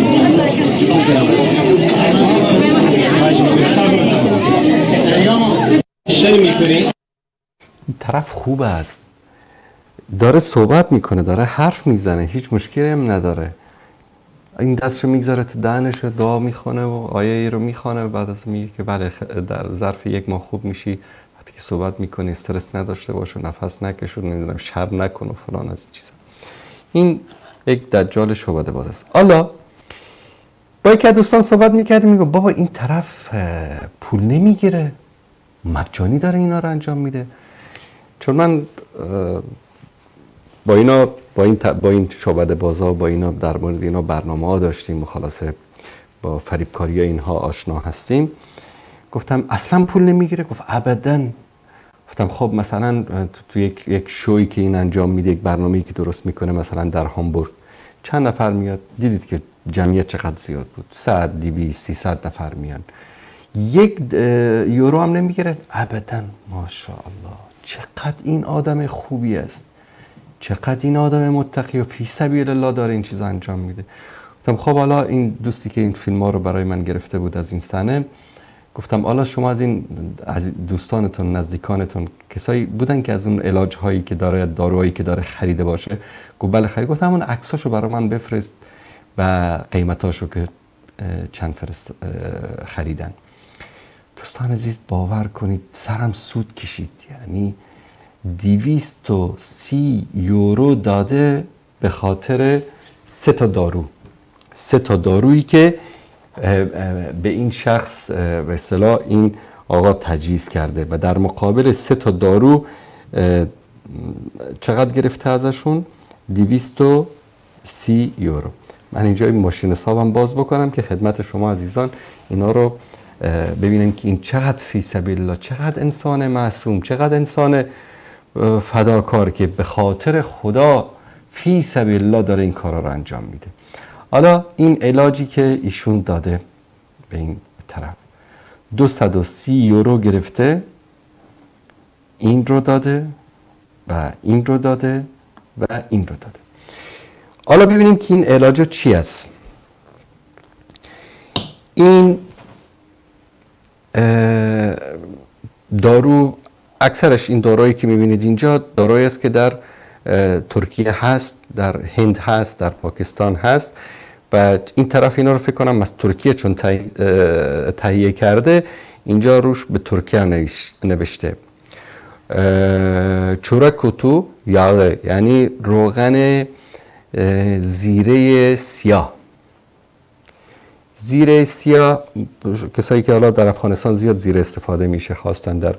این طرف خوب است، داره صحبت میکنه، داره حرف میزنه، هیچ مشکلی هم نداره. این دست رو میگذاره تو دهنش و دعا میخونه و آیه ای رو میخونه و بعد از میگه که بله در ظرف یک ماه خوب میشی، وقتی که صحبت میکنی استرس نداشته باش و نفس نکش و نمیدونم شر نکن و فلان از این چیزا. این یک دجال شعبده باز است. حالا با یک دوستان صحبت میکردیم، میگه بابا این طرف پول نمیگیره، مجانی داره اینا رو انجام میده. چون من با اینا با این با این شعبده بازا با اینا در مورد اینا برنامه ها داشتیم و خلاصه با فریبکاری اینها آشنا هستیم. گفتم اصلا پول نمیگیره؟ گفت ابداً. گفتم خب مثلا تو یک یک شوی که این انجام میده، یک برنامه‌ای که درست میکنه مثلا در هامبورگ، چند نفر میاد؟ دیدید که جمعیت چقدر زیاد بود، صد، دویست، سیصد نفر میان. یک یورو هم نمیگیره؟ ابداً. ماشاءالله چقدر این آدم خوبی است، چقدر این آدم متقی و فی سبیل الله داره این چیزا انجام میده. گفتم خب حالا این دوستی که این فیلم ها رو برای من گرفته بود از این صحنه، گفتم حالا شما از این از دوستانتون نزدیکانتون کسایی بودن که از اون علاج هایی که داره، داروهایی که داره خریده باشه؟ گفت بله خرید. گفتم اون عکساشو برای من بفرست و قیمتاشو که چند فرست خریدن. دوستان عزیز باور کنید سرم سود کشید. یعنی دویست و سی یورو داده به خاطر سه تا دارو، سه تا دارویی که به این شخص به اصطلاح این آقا تجویز کرده و در مقابل سه تا دارو چقدر گرفته ازشون؟ دویست و سی یورو. من اینجا این ماشین حسابم باز بکنم که خدمت شما عزیزان اینا رو ببینن که این چقدر فی سبیل الله، چقدر انسان معصوم، چقدر انسان فداکار که به خاطر خدا فی سبیل الله داره این کارا رو انجام میده. حالا این علاجی که ایشون داده به این طرف دویست و سی یورو گرفته، این رو داده و این رو داده و این رو داده. حالا ببینیم که این علاج چی است. این دارو اکثرش این دارویی که میبینید اینجا دارویی است که در ترکیه هست، در هند هست، در پاکستان هست و این طرف اینا رو فکر کنم از ترکیه چون تهیه کرده اینجا روش به ترکیه نوشته. چورک کتو یاغ یعنی روغن زیره سیاه. زیره سیاه کسایی که حالا در افغانستان زیاد زیره استفاده میشه، خواستن در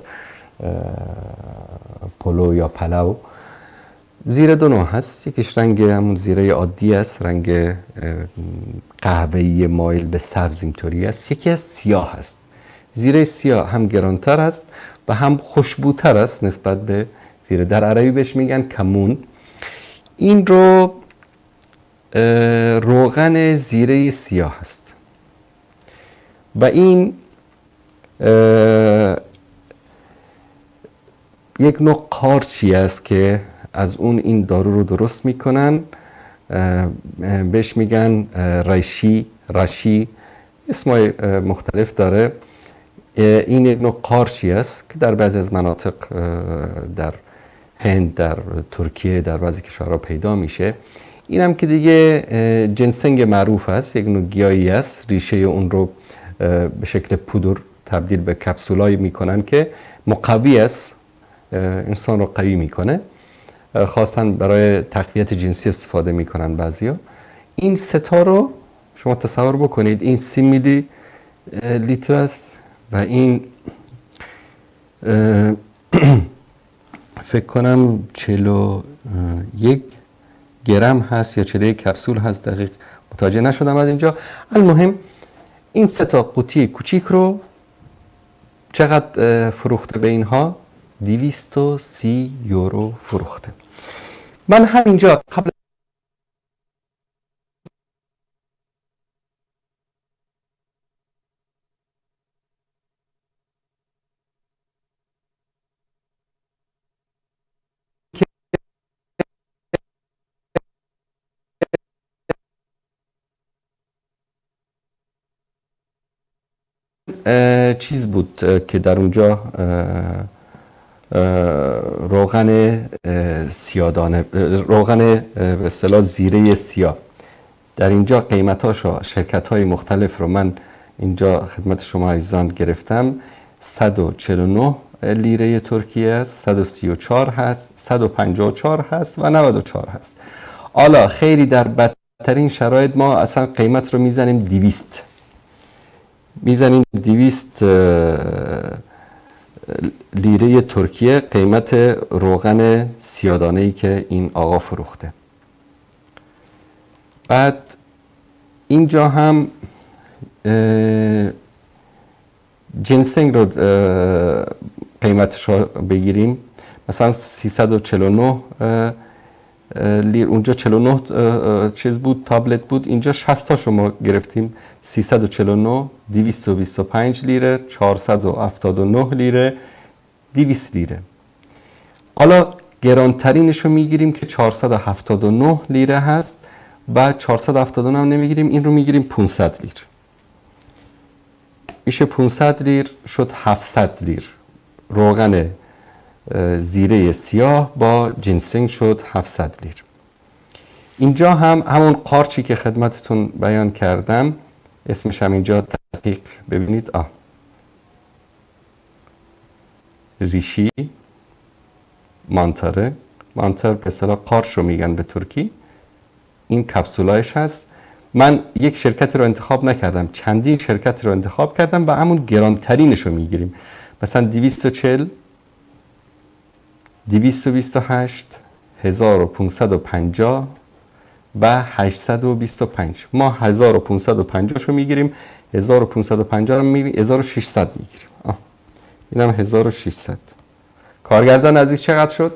پلو یا پلو. زیره دو نوع هست، یکیش رنگ همون زیره عادی است، رنگ قهوه‌ای مایل به سبز اینطوری است، یکی از سیاه است. زیره سیاه هم گرانتر است و هم خوشبوتر است نسبت به زیره، در عربی بهش میگن کمون. این رو روغن زیره سیاه است و این یک نوع قارچی است که از اون این دارو رو درست میکنن، بهش میگن رشی رشی اسمای مختلف داره. این یک نوع قارچی است که در بعضی از مناطق در هند، در ترکیه، در بعضی کشورها پیدا میشه. این هم که دیگه جنسنگ معروف است، یک نوع گیاهی است، ریشه اون رو به شکل پودر تبدیل به کپسولایی میکنن که مقوی است، انسان رو قوی میکنه، خواستن برای تقویت جنسی استفاده میکنن بعضیا. این ستا رو شما تصور بکنید، این سی میلی لیتر است و این فکر کنم چهل و یک گرم هست یا چهل و یک کپسول هست، دقیق متوجه نشدم از اینجا. المهم این سه تا قوطی کوچیک رو چقدر فروخته به اینها؟ دویست و سی یورو فروخته. من همینجا قبل چیز بود که در اونجا روغن سیادانه، روغن به اصطلاح زیره سیاه، در اینجا قیمتاشو شرکت های مختلف رو من اینجا خدمت شما عزیزان گرفتم. صد و چهل و نه لیره ترکیه است، صد و سی و چهار هست، صد و پنجاه و چهار هست و نود و چهار هست. حالا خیلی در بدترین شرایط ما اصلا قیمت رو میزنیم دویست میزنیم دویست لیره ترکیه قیمت روغن سیادانه‌ای که این آقا فروخته. بعد اینجا هم جنسنگ رو قیمتش رو بگیریم، مثلا سیصد و چهل و نه لیر، اونجا چهل و نه چیز بود، تابلت بود، اینجا شصت تاشو ما گرفتیم، سیصد و چهل و نه، دویست و بیست و پنج لیره، چهارصد و هفتاد و نه لیره، دویست لیره. حالا گرانترینش رو میگیریم که چهارصد و هفتاد و نه لیره هست، بعد چهارصد و هفتاد و نه هم نمیگیریم، این رو میگیریم پانصد لیر. میشه پانصد لیر شد هفتصد لیر. روغن زیره سیاه با جنسنگ شد هفتصد لیر. اینجا هم همون قارچی که خدمتتون بیان کردم، اسمش هم اینجا دقیق ببینید، آه ریشی مانتره، مانتر به اصطلاح قارچ رو میگن به ترکی. این کپسولایش هست. من یک شرکت رو انتخاب نکردم، چندین شرکت رو انتخاب کردم و همون گرانترینش رو میگیریم. مثلا دویست و چهل، دویست و بیست و هشت، هزار و پانصد و پنجاه و هشتصد و بیست و پنج. ما هزار و پانصد و پنجاه رو میگیریم، هزار و پانصد و پنجاه رو میگیریم، هزار و ششصد میگیریم. آه. اینم هزار و ششصد. کارگردان عزیز چقدر شد؟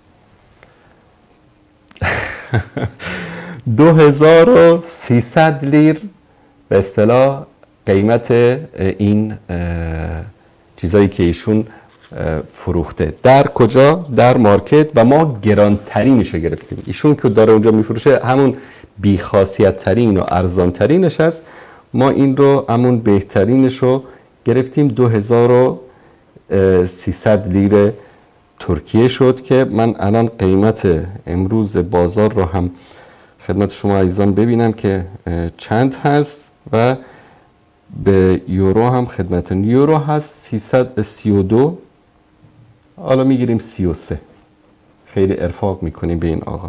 دو هزار و سیصد لیر به اصطلاح قیمت این چیزایی که ایشون فروخته. در کجا؟ در مارکت، و ما گرانترینش رو گرفتیم. ایشون که داره اونجا میفروشه همون بیخاصیت ترین و ارزان ترینش هست، ما این رو همون بهترینش رو گرفتیم. دو هزار و سیصد لیر ترکیه شد که من الان قیمت امروز بازار رو هم خدمت شما عزیزان ببینم که چند هست و به یورو هم خدمتون. یورو هست سیصد و سی و دو، حالا میگیریم سی و سه. خیلی ارفاق میکنیم به این آقا.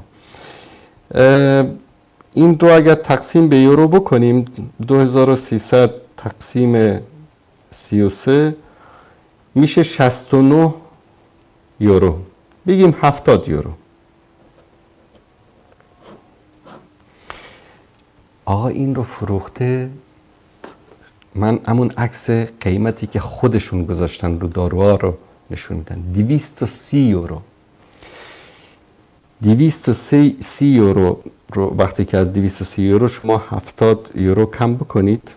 این رو اگر تقسیم به یورو بکنیم، دو هزار و سیصد تقسیم سی و سه میشه شصت و نه یورو، بگیم هفتاد یورو. آقا این رو فروخته. من همون عکس قیمتی که خودشون گذاشتن رو داروها رو نشون میدن. دویست و سی یورو. دویست و سی یورو رو وقتی که از دویست و سی یورو شما هفتاد یورو کم بکنید،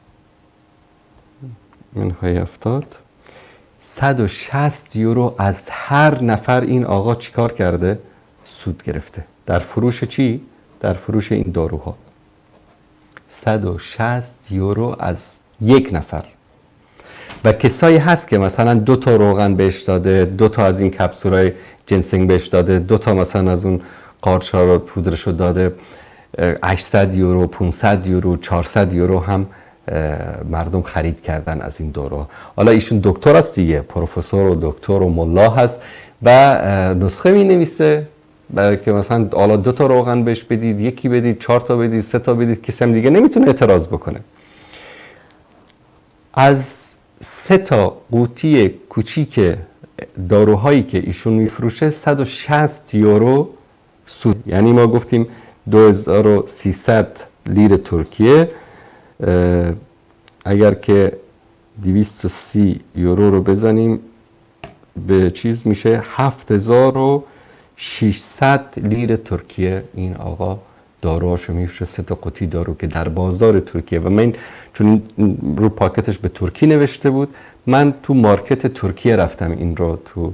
منهای هفتاد، صد و شصت یورو از هر نفر این آقا چیکار کرده؟ سود گرفته. در فروش چی؟ در فروش این داروها. صد و شصت یورو از یک نفر. و کسایی هست که مثلا دو تا روغن بهش داده، دو تا از این کپسولای جنسنگ بهش داده، دو تا مثلا از اون قارچ ها رو پودرشو داده، هشتصد یورو، پانصد یورو، چهارصد یورو هم مردم خرید کردن از این دارو. حالا ایشون دکتر است دیگه، پروفسور و دکتر و ملا هست و نسخه می نویسه که مثلا حالا دو تا روغن بهش بدید، یکی بدید، چهار تا بدید، سه تا بدید، کسی هم دیگه نمیتونه اعتراض بکنه. از سه تا قوطی کوچیک داروهایی که ایشون میفروشه صد و شصت یورو سود. یعنی ما گفتیم دو هزار و سیصد لیر ترکیه، اگر که دویست و سی یورو رو بزنیم به چیز میشه هفت هزار و ششصد لیر ترکیه. این آقا داروهاشو میفروشه، سه تا قوطی دارو که در بازار ترکیه. و من چون رو پاکتش به ترکی نوشته بود، من تو مارکت ترکیه رفتم این رو تو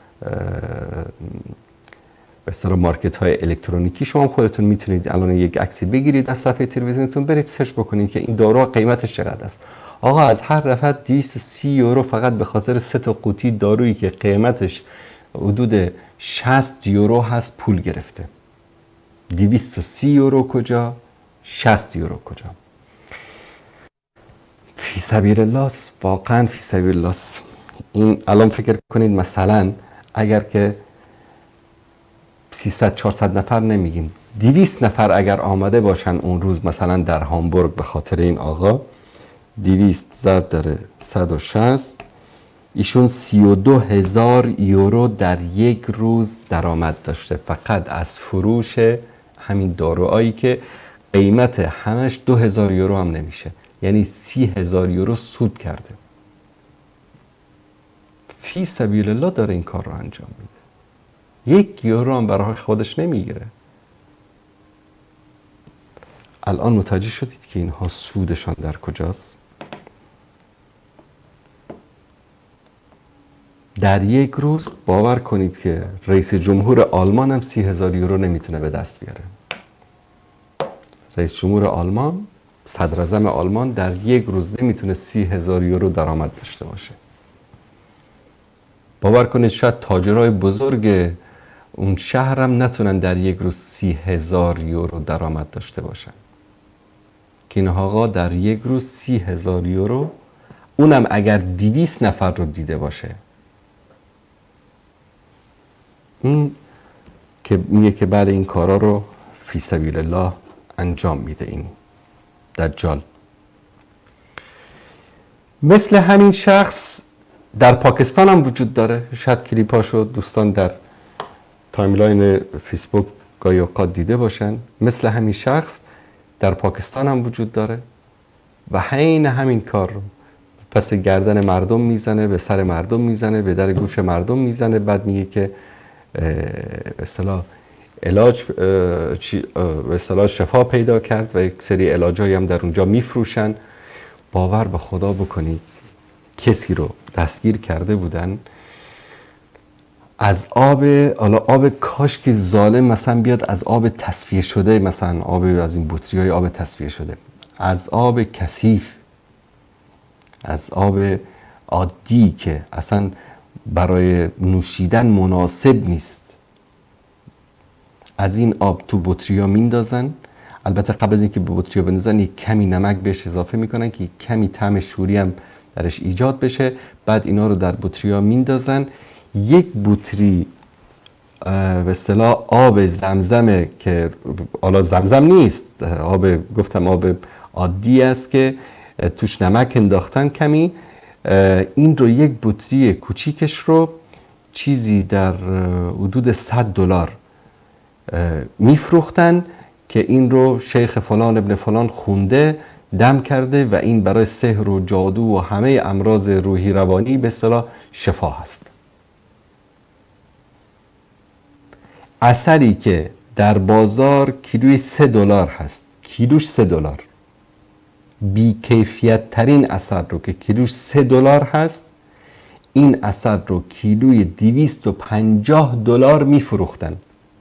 به اصطلاح مارکت های الکترونیکی. شما خودتون میتونید الان یک عکسی بگیرید از صفحه تلویزیونتون، برید سرچ بکنید که این داروها قیمتش چقدر است. آقا از هر نفر دویست و سی یورو فقط به خاطر سه تا قوطی دارویی که قیمتش حدود شصت یورو هست پول گرفته. دویست و سی یورو کجا؟ شصت یورو کجا؟ فی سبیل الله است، واقعا فی سبیل الله است. این الان فکر کنید مثلا اگر که سیصد چهارصد نفر نمیگیم، دویست نفر اگر آمده باشن اون روز مثلا در هامبورگ به خاطر این آقا، دویست ضرب در صد و شصت، ایشون سی و دو هزار یورو در یک روز درآمد داشته فقط از فروش همین داروهایی که قیمت همش دو هزار یورو هم نمیشه، یعنی سی هزار یورو سود کرده. فی سبیل الله داره این کار رو انجام میده، یک یورو هم برای خودش نمیگیره. الان متوجه شدید که اینها سودشان در کجاست؟ در یک روز باور کنید که رئیس جمهور آلمان هم سی هزار یورو نمیتونه به دست بیاره. رئیس جمهور آلمان، صدر اعظم آلمان در یک روز نمیتونه سی هزار یورو درآمد داشته باشه. باور کنید شاید تاجرای بزرگ اون شهر هم نتونن در یک روز سی هزار یورو درآمد داشته باشن، که این آقا در یک روز سی هزار یورو، اونم اگر دویست نفر رو دیده باشه. این که میگه که بله این کارا رو فی سبیل الله انجام میده این دجال. مثل همین شخص در پاکستان هم وجود داره، شاید کلیپاشو دوستان در تایملاین فیسبوک گاهی اوقات دیده باشن. مثل همین شخص در پاکستان هم وجود داره و عین همین کار رو پس گردن مردم میزنه، به سر مردم میزنه، به در گوش مردم میزنه، بعد میگه که به اصطلاح علاج به اصطلاح شفا پیدا کرد و یک سری علاجایی هم در اونجا میفروشن. باور به خدا بکنید کسی رو دستگیر کرده بودن از آب، حالا آب کاشکی ظالم مثلا بیاد از آب تصفیه شده، مثلا آب از این بطری های آب تصفیه شده، از آب کثیف، از آب عادی که اصلا برای نوشیدن مناسب نیست، از این آب تو بطری‌ها میندازن. البته قبل از اینکه به بطری‌ها بندازن یک کمی نمک بهش اضافه میکنن که یک کمی طعم شوری هم درش ایجاد بشه. بعد اینا رو در بطری‌ها میندازن. یک بطری به اصطلاح آب زمزمه که حالا زمزم نیست، آب گفتم آب عادی است که توش نمک انداختن کمی. این رو یک بطری کوچیکش رو چیزی در حدود صد دلار میفروختن که این رو شیخ فلان ابن فلان خونده، دم کرده و این برای سحر و جادو و همه امراض روحی روانی به اصطلاح شفا هست. اثری که در بازار کیلوی سه دلار هست، کیلوش سه دلار، بی کیفیت ترین اثر رو که کیلوش سه دلار هست، این اثر رو کیلوی دویست و پنجاه دلار میفروختن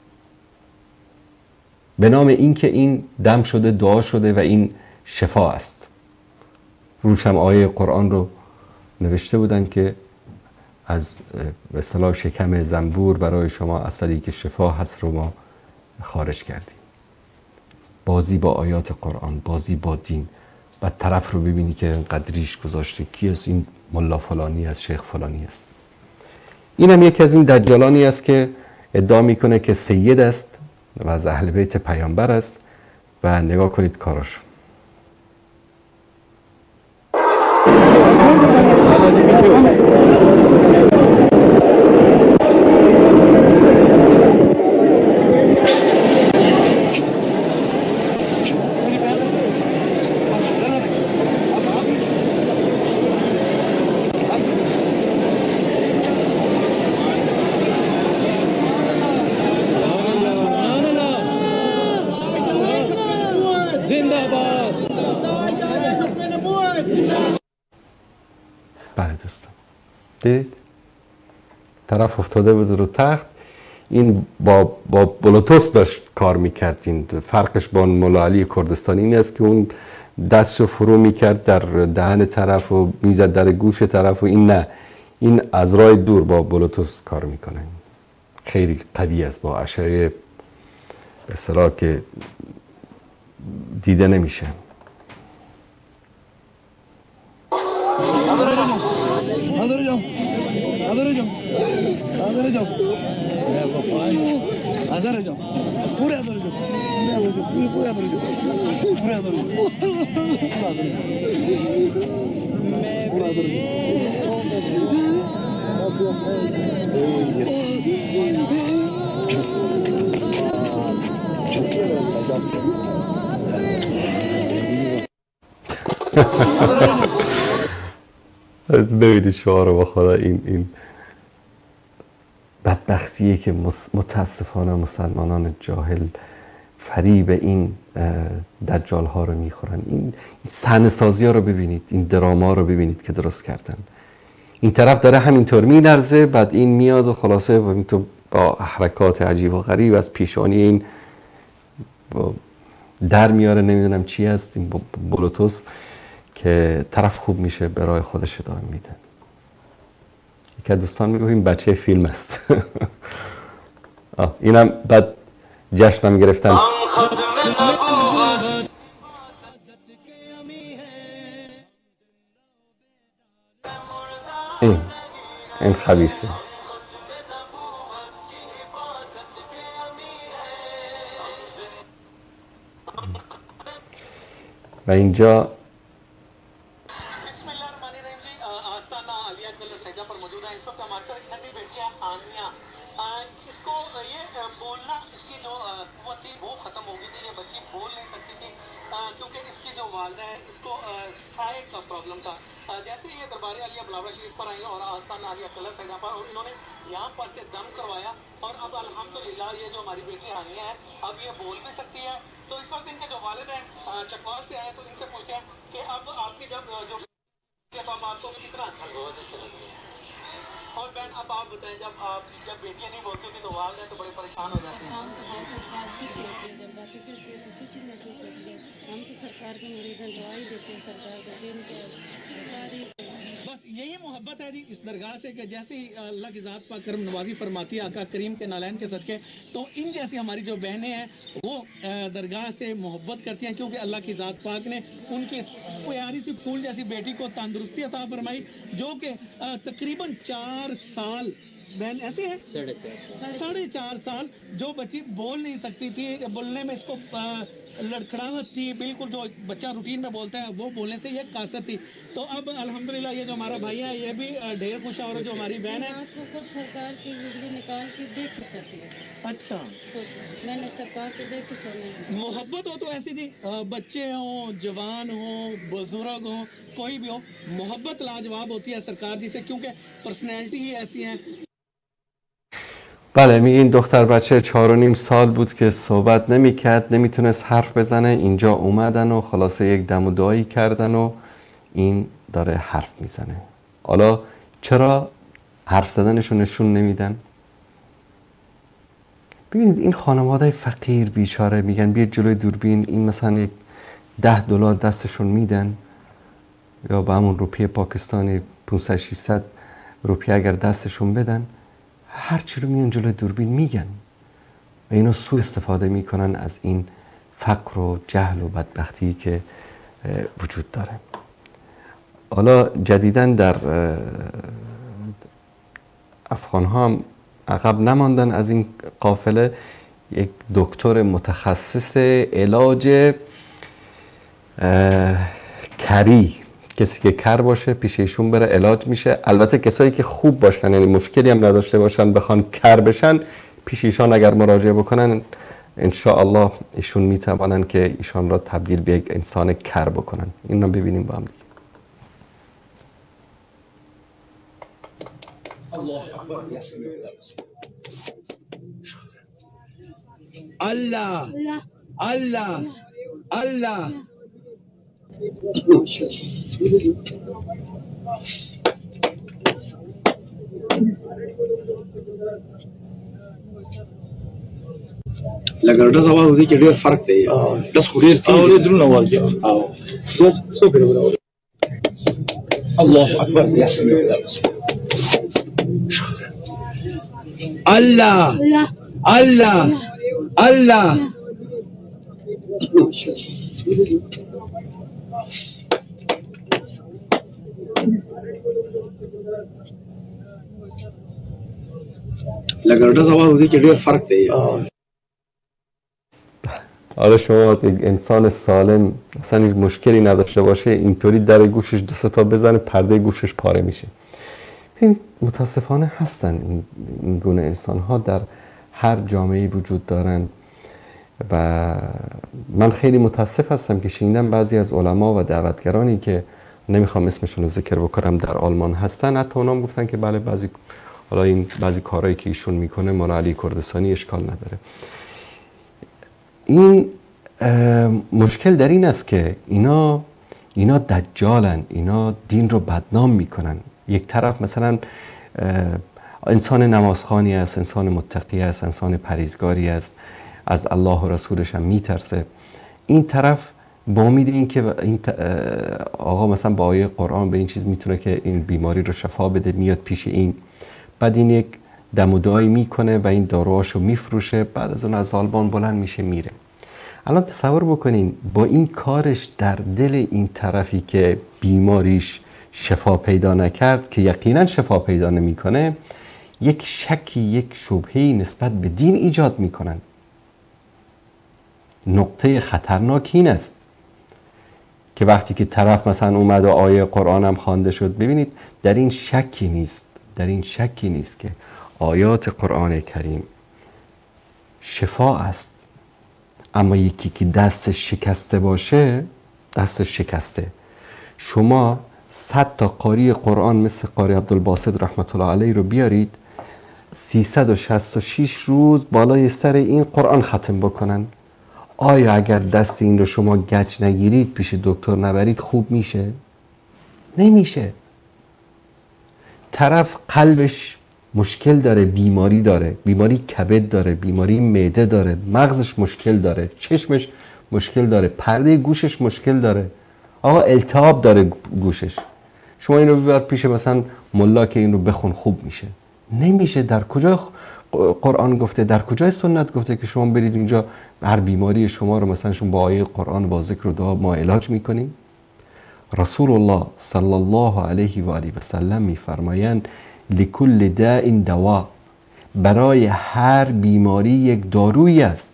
به نام اینکه این دم شده، دعا شده و این شفا است. روش هم آیه قرآن رو نوشته بودن که از به اصطلاح شکم زنبور برای شما اثری که شفا هست رو ما خارج کردیم. بازی با آیات قرآن، بازی با دین. و طرف رو ببینی که قدریش گذاشته، کی است؟ این ملا فلانی است، شیخ فلانی است. این هم یکی از این دجالانی است که ادعا میکنه که سید است و از اهل بیت پیامبر است و نگاه کنید کاراشو. بله دوستان دیدید طرف افتاده بود رو تخت، این با, با بلوتوث داشت کار میکرد. این فرقش با مولا علی کردستانی این است که اون دستشو فرو میکرد در دهن طرف و میزد در گوش طرف و این نه، این از راه دور با بلوتوث کار میکنه. خیلی قوی است، با اشعه به اصطلاح که دیده نمیشه. ببینید شما رو با خدا، این این بدبختیه که متاسفانه مسلمانان جاهل فریب این دجال ها رو میخورن. این صحنه سازی ها رو ببینید، این دراما رو ببینید که درست کردن. این طرف داره همینطور میلرزه، بعد این میاد و خلاصه با حرکات عجیب و غریب از پیشانی این در میاره، نمیدونم چی هست، این بلوتوس، که طرف خوب میشه به راه خودش ادامه میده. که دوستان میگه این بچه فیلم است. اینم بعد جشنم گرفتن. این این خبیثه. و اینجا जैसे ये दरबार आलिया बलावला शरीफ पर आई और आस्ताना आलिया कलर सजा पर, और इन्होंने यहाँ पर से दम करवाया, और अब अल्हम्दुलिल्लाह ये जो हमारी बेटी हानिया है अब ये बोल भी सकती है। तो इस वक्त इनके जो वालिद हैं चकवाल से आए, तो इनसे पूछते हैं कि अब आपकी जब जो अब आपको कितना अच्छा लगा। और बहन अब आप बताएं, जब आप जब बेटियाँ नहीं बोलती थी तो वालिद हैं तो बड़े परेशान हो जाते हैं। हम तो सरकार के मुरीद हैं, दुआ ही देते हैं सरकार को। बस यही मोहब्बत है जी इस दरगाह से, कि जैसे ही अल्लाह की ज़ात पाक करम नवाजी फरमाती है आका करीम के नालैन के सदके, तो इन जैसी हमारी जो बहनें हैं वो दरगाह से मोहब्बत करती हैं, क्योंकि अल्लाह की ज़ात पाक ने उनकी इस प्यारी सी फूल जैसी बेटी को तंदुरुस्ती अता फरमाई, जो कि तकरीबन चार साल बहन ऐसे है साढ़े चार साल जो बच्ची बोल नहीं सकती थी, बोलने में इसको लड़खड़ाहट थी, बिल्कुल जो बच्चा रूटीन में बोलता है वो बोलने से ये कासर थी। तो अब अल्हम्दुलिल्लाह ये जो हमारा भाई है ये भी ढेर खुश है, और जो हमारी बहन है तो सरकार की वीडियो निकाल के देख सकती है। अच्छा, तो मैंने सरकार को देख के सुनी। मोहब्बत हो तो ऐसी थी, बच्चे हों, जवान हों, बुजुर्ग हों, कोई भी हो, मोहब्बत लाजवाब होती है सरकार जी से, क्योंकि पर्सनैलिटी ही ऐसी है। بله، میگه این دختر بچه چهار و نیم سال بود که صحبت نمیکرد، نمیتونست حرف بزنه. اینجا اومدن و خلاصه یک دم و دعایی کردن و این داره حرف میزنه. حالا چرا حرف زدنشو نشون نمیدن؟ ببینید این خانواده فقیر بیچاره میگن بیاد جلوی دوربین، این مثلا یک ده دلار دستشون میدن، یا به همون روپیه پاکستانی پانصد ششصد روپیه اگر دستشون بدن، هر چی رو میان جلوی دوربین میگن و اینا سوء استفاده میکنن از این فقر و جهل و بدبختی که وجود داره. حالا جدیداً در افغان ها هم عقب نماندن از این قافله. یک دکتر متخصص علاج کری، کسی که کر باشه پیش ایشون بره علاج میشه. البته کسایی که خوب باشن، یعنی مشکلی هم نداشته باشن بخوان کر بشن، پیش ایشان اگر مراجعه بکنن ان شاء الله ایشون میتوانن که ایشان را تبدیل به یک انسان کر بکنن. این رو ببینیم با هم دیگه. الله الله الله لکه ډز اواز دی چې ډېر فرق دی. ډز خو ډېر تیز دی، درون اواز دی. او څو پیره الله اکبر یا سمع الله الله الله الله لګرډه زوا ودی چې ډېر فرق دی. آره شما یک انسان سالم اصلا هیچ مشکلی نداشته باشه اینطوری در گوشش دو سه تا بزنه پرده گوشش پاره میشه. این متاسفانه هستن این گونه انسان ها در هر جامعه‌ای وجود دارن و من خیلی متاسف هستم که شنیدم بعضی از علما و دعوتگرانی که نمیخوام اسمشون رو ذکر بکنم در آلمان هستن، حتی اونام گفتن که بله بعضی حالا این بعضی کارهایی که ایشون میکنه مولا علی کردستانی اشکال نداره. این مشکل در این است که اینا اینا دجالن، اینا دین رو بدنام میکنن. یک طرف مثلا انسان نمازخوانی است، انسان متقی است، انسان پرهیزگاری است، از الله و رسولش هم میترسه. این طرف با امید این که این آقا مثلا با آیه قرآن به این چیز میتونه که این بیماری رو شفا بده، میاد پیش این، بعد این یک دم و دعایی میکنه و این داروهاشو میفروشه، بعد از اون از آلمان بلند میشه میره. الان تصور بکنین با این کارش در دل این طرفی که بیماریش شفا پیدا نکرد که یقینا شفا پیدا نمیکنه، یک شکی، یک شبهه‌ای نسبت به دین ایجاد میکنن. نقطه خطرناک این است که وقتی که طرف مثلا اومد و آیه قرآن هم خوانده شد، ببینید در این شکی نیست، در این شکی نیست که آیات قرآن کریم شفا است، اما یکی که دستش شکسته باشه، دستش شکسته. شما صد تا قاری قرآن مثل قاری عبدالباسط رحمت الله علیه رو بیارید، سیصد و شصت و شش روز بالای سر این قرآن ختم بکنن، آیا اگر دست این رو شما گچ نگیرید پیش دکتر نبرید خوب میشه؟ نمیشه. طرف قلبش مشکل داره، بیماری داره، بیماری کبد داره، بیماری معده داره، مغزش مشکل داره، چشمش مشکل داره، پرده گوشش مشکل داره، آقا التهاب داره گوشش. شما این رو ببر پیش مثلا ملا که این رو بخون خوب میشه؟ نمیشه. در کجا قرآن گفته، در کجای سنت گفته که شما برید اونجا هر بیماری شما رو مثلا شما با آیه قرآن با ذکر و دعا ما علاج میکنیم؟ رسول الله صلی الله علیه و آله و سلم میفرمایند لکل داء دوا، برای هر بیماری یک دارویی است.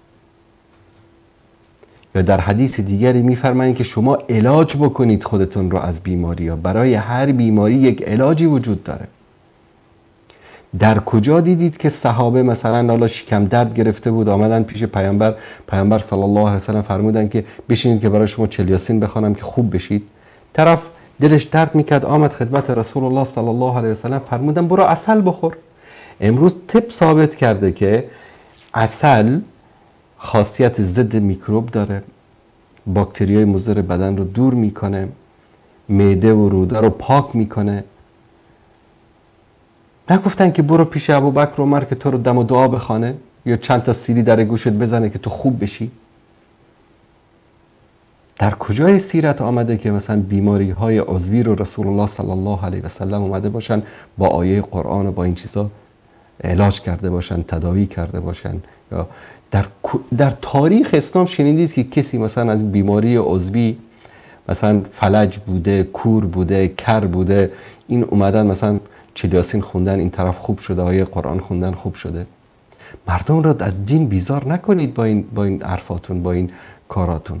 یا در حدیث دیگری میفرمایند که شما علاج بکنید خودتون رو از بیماری ها، برای هر بیماری یک علاجی وجود داره. در کجا دیدید که صحابه مثلا حالا شکم درد گرفته بود آمدن پیش پیامبر، پیامبر صلی الله علیه و سلم فرمودن که بشینید که برای شما چل یاسین بخوانم که خوب بشید؟ طرف دلش درد میکرد آمد خدمت رسول الله صلی الله علیه و سلم، فرمودن برو عسل بخور. امروز طب ثابت کرده که عسل خاصیت ضد میکروب داره، باکتریای مضر بدن رو دور میکنه، معده و روده رو پاک میکنه. نگفتن که برو پیش ابوبکر و عمر که تو رو دم و دعا بخوانه یا چند تا سیلی در گوشت بزنه که تو خوب بشی؟ در کجای سیرت آمده که مثلا بیماری های عضوی رو رسول الله صلی الله علیه و سلم اومده باشن با آیه قرآن و با این چیزا علاج کرده باشن، تداوی کرده باشن؟ یا در در تاریخ اسلام شنیدید که کسی مثلا از بیماری عضوی مثلا فلج بوده، کور بوده، کر بوده، این اومدن مثلا چل یاسین خوندن این طرف خوب شده، آیه قرآن خوندن خوب شده؟ مردم را از دین بیزار نکنید با این با این حرفاتون، با این کاراتون.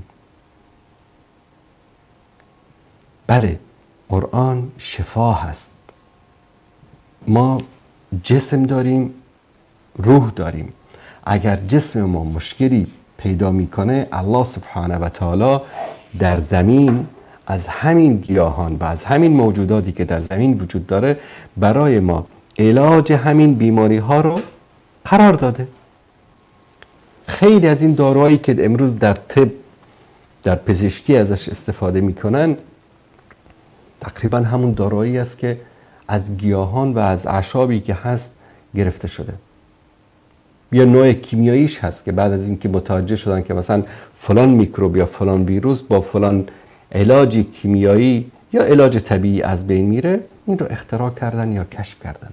بله قرآن شفا هست. ما جسم داریم، روح داریم. اگر جسم ما مشکلی پیدا میکنه، الله سبحانه و تعالی در زمین از همین گیاهان و از همین موجوداتی که در زمین وجود داره برای ما علاج همین بیماری ها رو قرار داده. خیلی از این داروهایی که امروز در طب، در پزشکی ازش استفاده میکنن، تقریبا همون داروهایی است که از گیاهان و از اعشابی که هست گرفته شده. یا نوع کیمیاییش هست که بعد از اینکه متوجه شدن که مثلا فلان میکروب یا فلان ویروس با فلان علاج کیمیایی یا علاج طبیعی از بین میره، این رو اختراع کردن یا کشف کردن.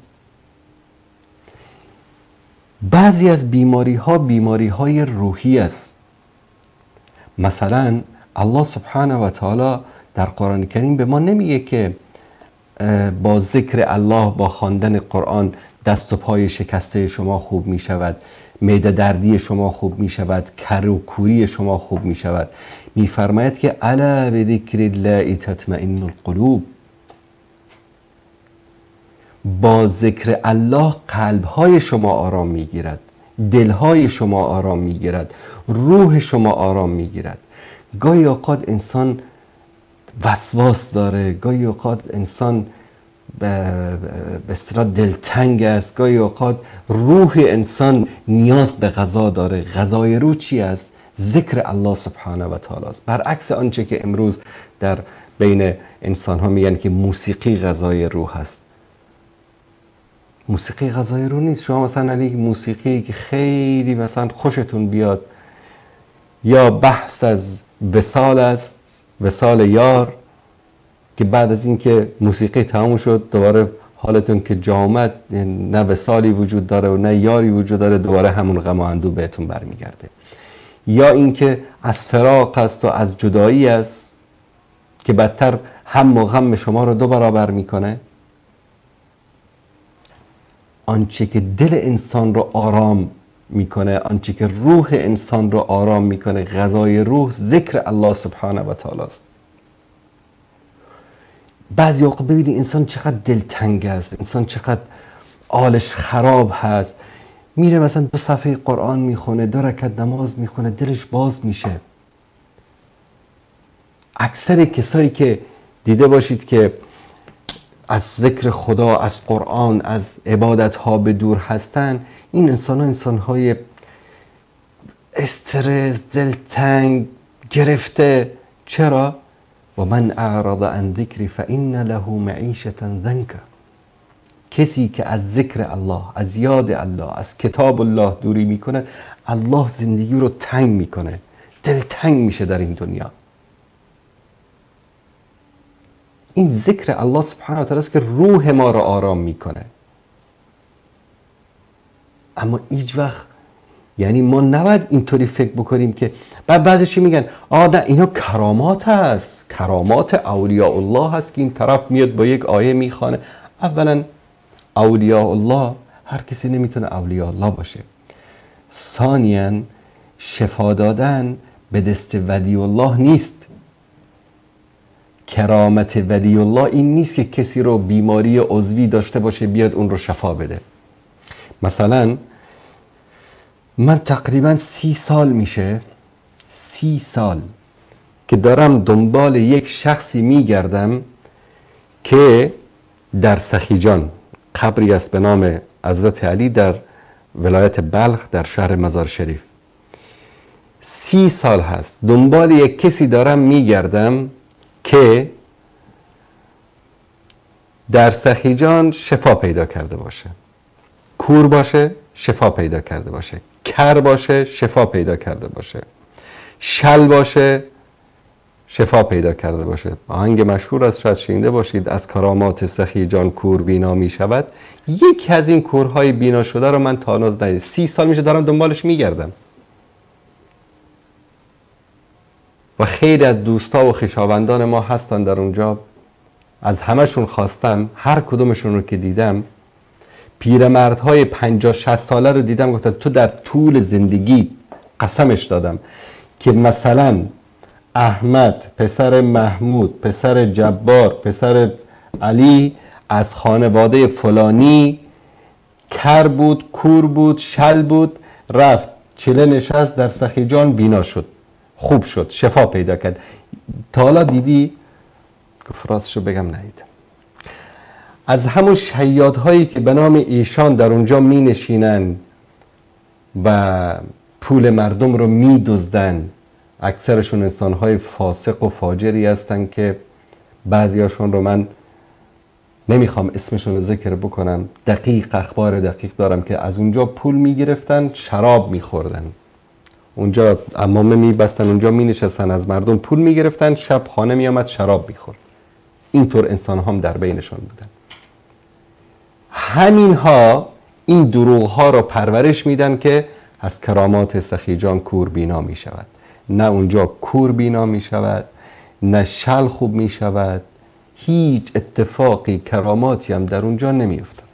بعضی از بیماری ها بیماری های روحی است. مثلا الله سبحانه و تعالی در قرآن کریم به ما نمیگه که با ذکر الله، با خواندن قرآن دست و پای شکسته شما خوب می شود، معده دردی شما خوب می شود، کر و کوری شما خوب می شود. می فرماید که الا بذکر الله تطمئن القلوب، با ذکر الله قلبهای شما آرام می گیرد، دلهای شما آرام می گیرد، روح شما آرام می گیرد. گاهی اوقات انسان وسواس داره، گاهی اوقات انسان به اصطلاح دلتنگ است، گاهی اوقات روح انسان نیاز به غذا داره. غذای روح چی است؟ ذکر الله سبحانه و تعالی است. برعکس آنچه که امروز در بین انسان ها میگن که موسیقی غذای روح است. موسیقی غذای روح نیست. شما مثلا یک موسیقی که خیلی مثلا خوشتون بیاد، یا بحث از وصال است، وصال یار، که بعد از اینکه موسیقی تمام شد دوباره حالتون که جا آمد، نه وصالی وجود داره و نه یاری وجود داره، دوباره همون غم و اندوه بهتون برمیگرده. یا اینکه از فراق است و از جدایی است که بدتر هم و غم شما رو دو برابر میکنه. آنچه که دل انسان رو آرام میکنه، آنچه که روح انسان رو آرام میکنه، غذای روح ذکر الله سبحانه و تعالی است. بعضی اوقات ببینید انسان چقدر دلتنگ است، انسان چقدر حالش خراب هست، میره مثلا دو صفحه قرآن میخونه، دو رکعت نماز میخونه، دلش باز میشه. اکثر کسایی که دیده باشید که از ذکر خدا، از قرآن، از عبادت ها به دور هستن، این انسان ها انسان های استرس، دلتنگ، گرفته. چرا؟ و من اعرض عن ذکری فإن له معیشة ضنکا. کسی که از ذکر الله، از یاد الله، از کتاب الله دوری میکنه، الله زندگی رو تنگ میکنه، دلتنگ میشه در این دنیا. این ذکر الله سبحانه و تعالی است که روح ما رو آرام میکنه. اما هیچ وقت یعنی ما نباید اینطوری فکر بکنیم که بعد بعضی چی میگن آه نه اینا کرامات هست، کرامات اولیاء الله هست که این طرف میاد با یک آیه میخوانه. اولا اولیاء الله هر کسی نمیتونه اولیاء الله باشه. ثانیاً شفا دادن به دست ولی الله نیست. کرامت ولی الله این نیست که کسی رو بیماری عضوی داشته باشه بیاد اون رو شفا بده. مثلا من تقریبا سی سال میشه سی سال که دارم دنبال یک شخصی میگردم که در سخیجان قبری است به نام حضرت علی در ولایت بلخ در شهر مزار شریف. سی سال هست دنبال یک کسی دارم میگردم که در سخیجان شفا پیدا کرده باشه، کور باشه شفا پیدا کرده باشه، کر باشه شفا پیدا کرده باشه، شل باشه شفا پیدا کرده باشه. آهنگ مشهور است، شاید شنیده باشید، از کرامات سخیجان کور بینا می شود. یکی از این کورهای بینا شده رو من تا هنوز ندیدم. سی سال میشه دارم دنبالش میگردم و خیلی از دوستا و خویشاوندان ما هستن در اونجا. از همشون خواستم، هر کدومشون رو که دیدم، پیرمردهای پنجاه شصت ساله رو دیدم، گفتم تو در طول زندگی قسمش دادم که مثلا احمد پسر محمود پسر جبار پسر علی از خانواده فلانی کر بود، کور بود، شل بود، رفت چله نشست در سخیجان بینا شد، خوب شد، شفا پیدا کرد. تا حالا دیدی؟ گفت راستشو بگم ندیدم. از همون شیادهایی که به نام ایشان در اونجا می نشینن و پول مردم رو می دزدن، اکثرشون انسانهای فاسق و فاجری هستن که بعضیاشون رو من نمیخوام اسمشون رو ذکر بکنم، دقیق اخبار دقیق دارم که از اونجا پول می گرفتن، شراب می خوردن، اونجا عمامه می بستن، اونجا می نشستن، از مردم پول می گرفتن، شب خانه می آمد شراب می خورد. اینطور انسان هم در بینشان بودن. همین ها این دروغ ها را پرورش میدن که از کرامات سخیجان کور بینا می شود. نه اونجا کور بینا می شود، نه شل خوب می شود، هیچ اتفاقی کراماتی هم در اونجا نمی افتد.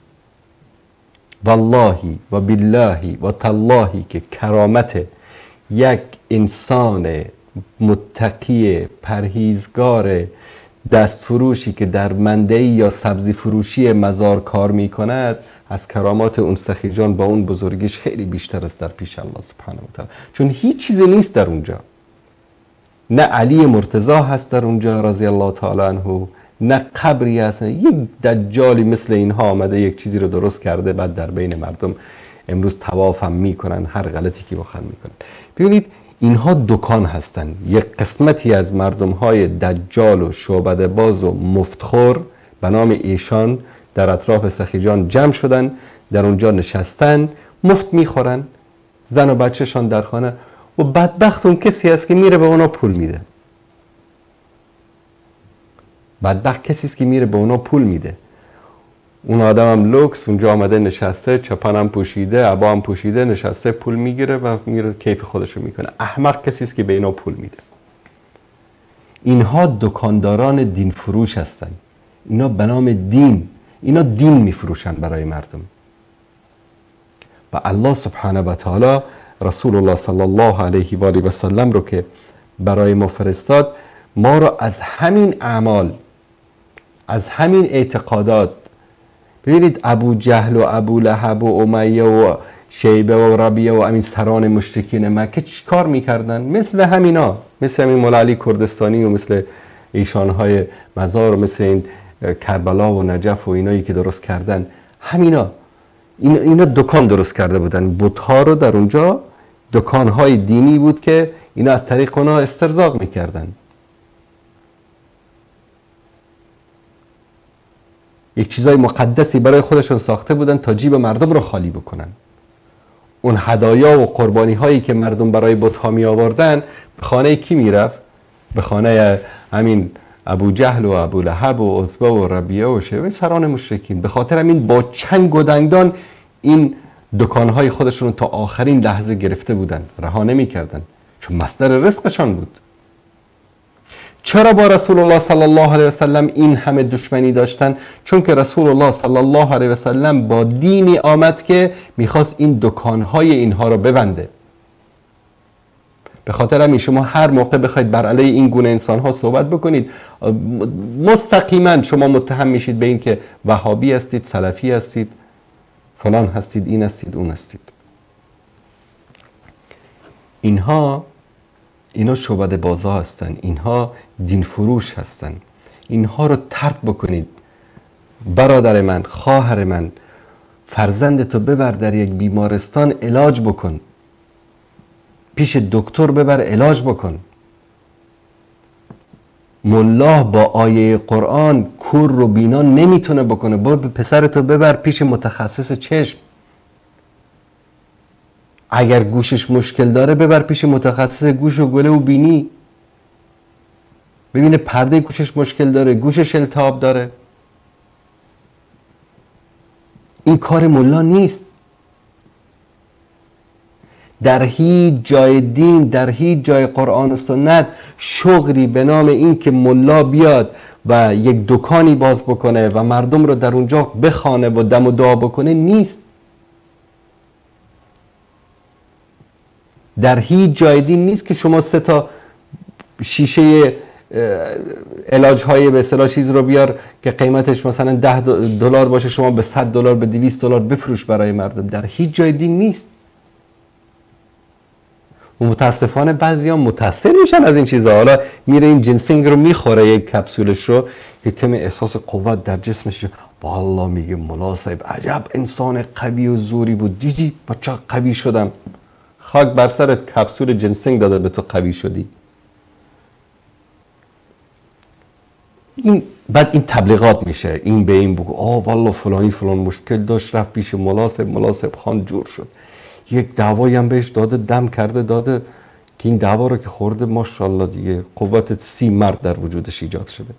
واللهی و باللهی و تاللهی که کرامت یک انسان متقی پرهیزگار دستفروشی که در مندهی یا سبزی فروشی مزار کار می کند از کرامات اون سخی جان با اون بزرگیش خیلی بیشتر است در پیش الله سبحانه و تعالی، چون هیچ چیزی نیست در اونجا. نه علی مرتضی هست در اونجا رضی الله تعالی عنه، نه قبری هست، نه یک دجالی مثل اینها آمده یک چیزی رو درست کرده بعد در بین مردم امروز طواف هم میکنن، هر غلطی که بخوان میکنن. ببینید اینها دکان هستن. یک قسمتی از مردم های دجال و شعبده باز و مفتخور به نام ایشان در اطراف سخی جان جمع شدن، در اونجا نشستن، مفت میخورن، زن و بچهشان در خانه، و بدبخت اون کسی است که میره به اونا پول میده. بدبخت کسی است که میره به اونا پول میده. اون آدم هم لوکس اونجا آمده نشسته، چپن هم پوشیده، عبا هم پوشیده، نشسته پول میگیره و میره کیف خودشو میکنه. احمق کسی است که به اینا پول میده. اینها دکانداران دین فروش هستن. اینا به نام دین، اینا دین میفروشن برای مردم. و الله سبحانه و تعالی رسول الله صلی الله علیه و آله و سلم رو که برای ما فرستاد، ما رو از همین اعمال، از همین اعتقادات، ببینید ابو جهل و ابو لهب و امیه و شیبه و ربیه و همین سران مشرکین مکه چی کار میکردن؟ مثل همینا، مثل همین مولا علی کردستانی و مثل ایشانهای مزار و مثل این کربلا و نجف و اینایی که درست کردن، همینا این اینا دکان درست کرده بودن. بت‌ها رو در اونجا دکان‌های دینی بود که اینا از طریق اونا استرزاق میکردن. یک چیزای مقدسی برای خودشون ساخته بودن تا جیب مردم رو خالی بکنن. اون هدایا و قربانی هایی که مردم برای بت‌ها می آوردن به خانه کی میرفت؟ به خانه همین ابو جهل و ابو لهب و عتبه و ربیعه و شیبه، سران مشرکین. به خاطر همین با چنگ و دندان این دکانهای خودشون تا آخرین لحظه گرفته بودن، رها نمی‌کردن، چون مصدر رزقشان بود. چرا با رسول الله صلی الله علیه و سلم این همه دشمنی داشتن؟ چون که رسول الله صلی الله علیه و سلم با دینی آمد که میخواست این دکانهای اینها رو ببنده. به خاطر همین شما هر موقع بخواید بر علیه این گونه انسانها صحبت بکنید، مستقیما شما متهم میشید به این که وهابی هستید، سلفی هستید، فلان هستید، این هستید، اون هستید. اینها اینا شعبده بازا هستن، اینها دین فروش هستن. اینها رو ترک بکنید. برادر من، خواهر من، فرزندتو ببر در یک بیمارستان علاج بکن، پیش دکتر ببر علاج بکن. ملا با آیه قرآن کور رو بینا نمیتونه بکنه، برو پسرتو ببر پیش متخصص چشم. اگر گوشش مشکل داره ببر پیش متخصص گوش و گله و بینی، ببینه پرده گوشش مشکل داره، گوشش التهاب داره. این کار ملا نیست. در هیچ جای دین، در هیچ جای قرآن و سنت شغلی به نام این که ملا بیاد و یک دکانی باز بکنه و مردم رو در اونجا بخوانه و دم و دعا بکنه نیست. در هیچ جای دین نیست که شما سه تا شیشه علاج های به اصطلاح چیز رو بیار که قیمتش مثلا ده دلار باشه، شما به صد دلار به دویست دلار بفروش برای مردم. در هیچ جای دین نیست. و متاسفانه بعضیا متاثر میشن از این چیزها. حالا میره این جنسینگ رو میخوره، یک کپسولش رو، یک کمی احساس قوت در جسمش، والله میگه ملا صاحب عجب انسان قوی و زوری بود، دیدی بچه قوی شدم. خاک بر سرت، کپسول جنسینگ داده به تو قوی شدی. این بعد این تبلیغات میشه، این به این بگو آه والله فلانی فلان مشکل داشت، رفت پیش ملا صاحب، ملا صاحب خان جور شد. یک دعوایی هم بهش داده، دم کرده داده که این دعوا رو که خورده ماشاءالله دیگه قوت سی مرد در وجودش ایجاد شده.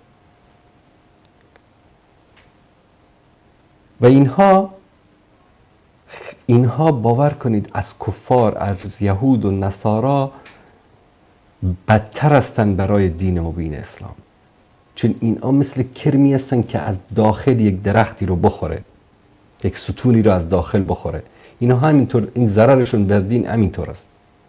و اینها اینها باور کنید از کفار، از یهود و نصارا بدتر هستند برای دین مبین اسلام، چون اینها مثل کرمی هستن که از داخل یک درختی رو بخوره، یک ستونی رو از داخل بخوره. اینا همینطور، این ضررشون بر دین همینطور است.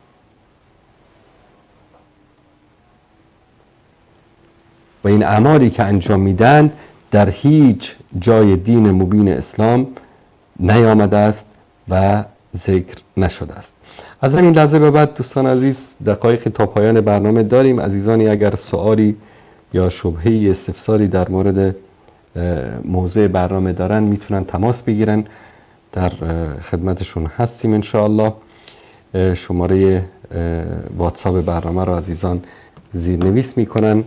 و این اعمالی که انجام میدن در هیچ جای دین مبین اسلام نیامده است و ذکر نشده است. از همین لحظه به بعد دوستان عزیز دقایقی تا پایان برنامه داریم. عزیزانی اگر سوالی یا شبهه‌ای استفساری در مورد موضوع برنامه دارن میتونن تماس بگیرن، در خدمتشون هستیم انشاءالله. شماره واتساپ برنامه رو عزیزان زیرنویس میکنن.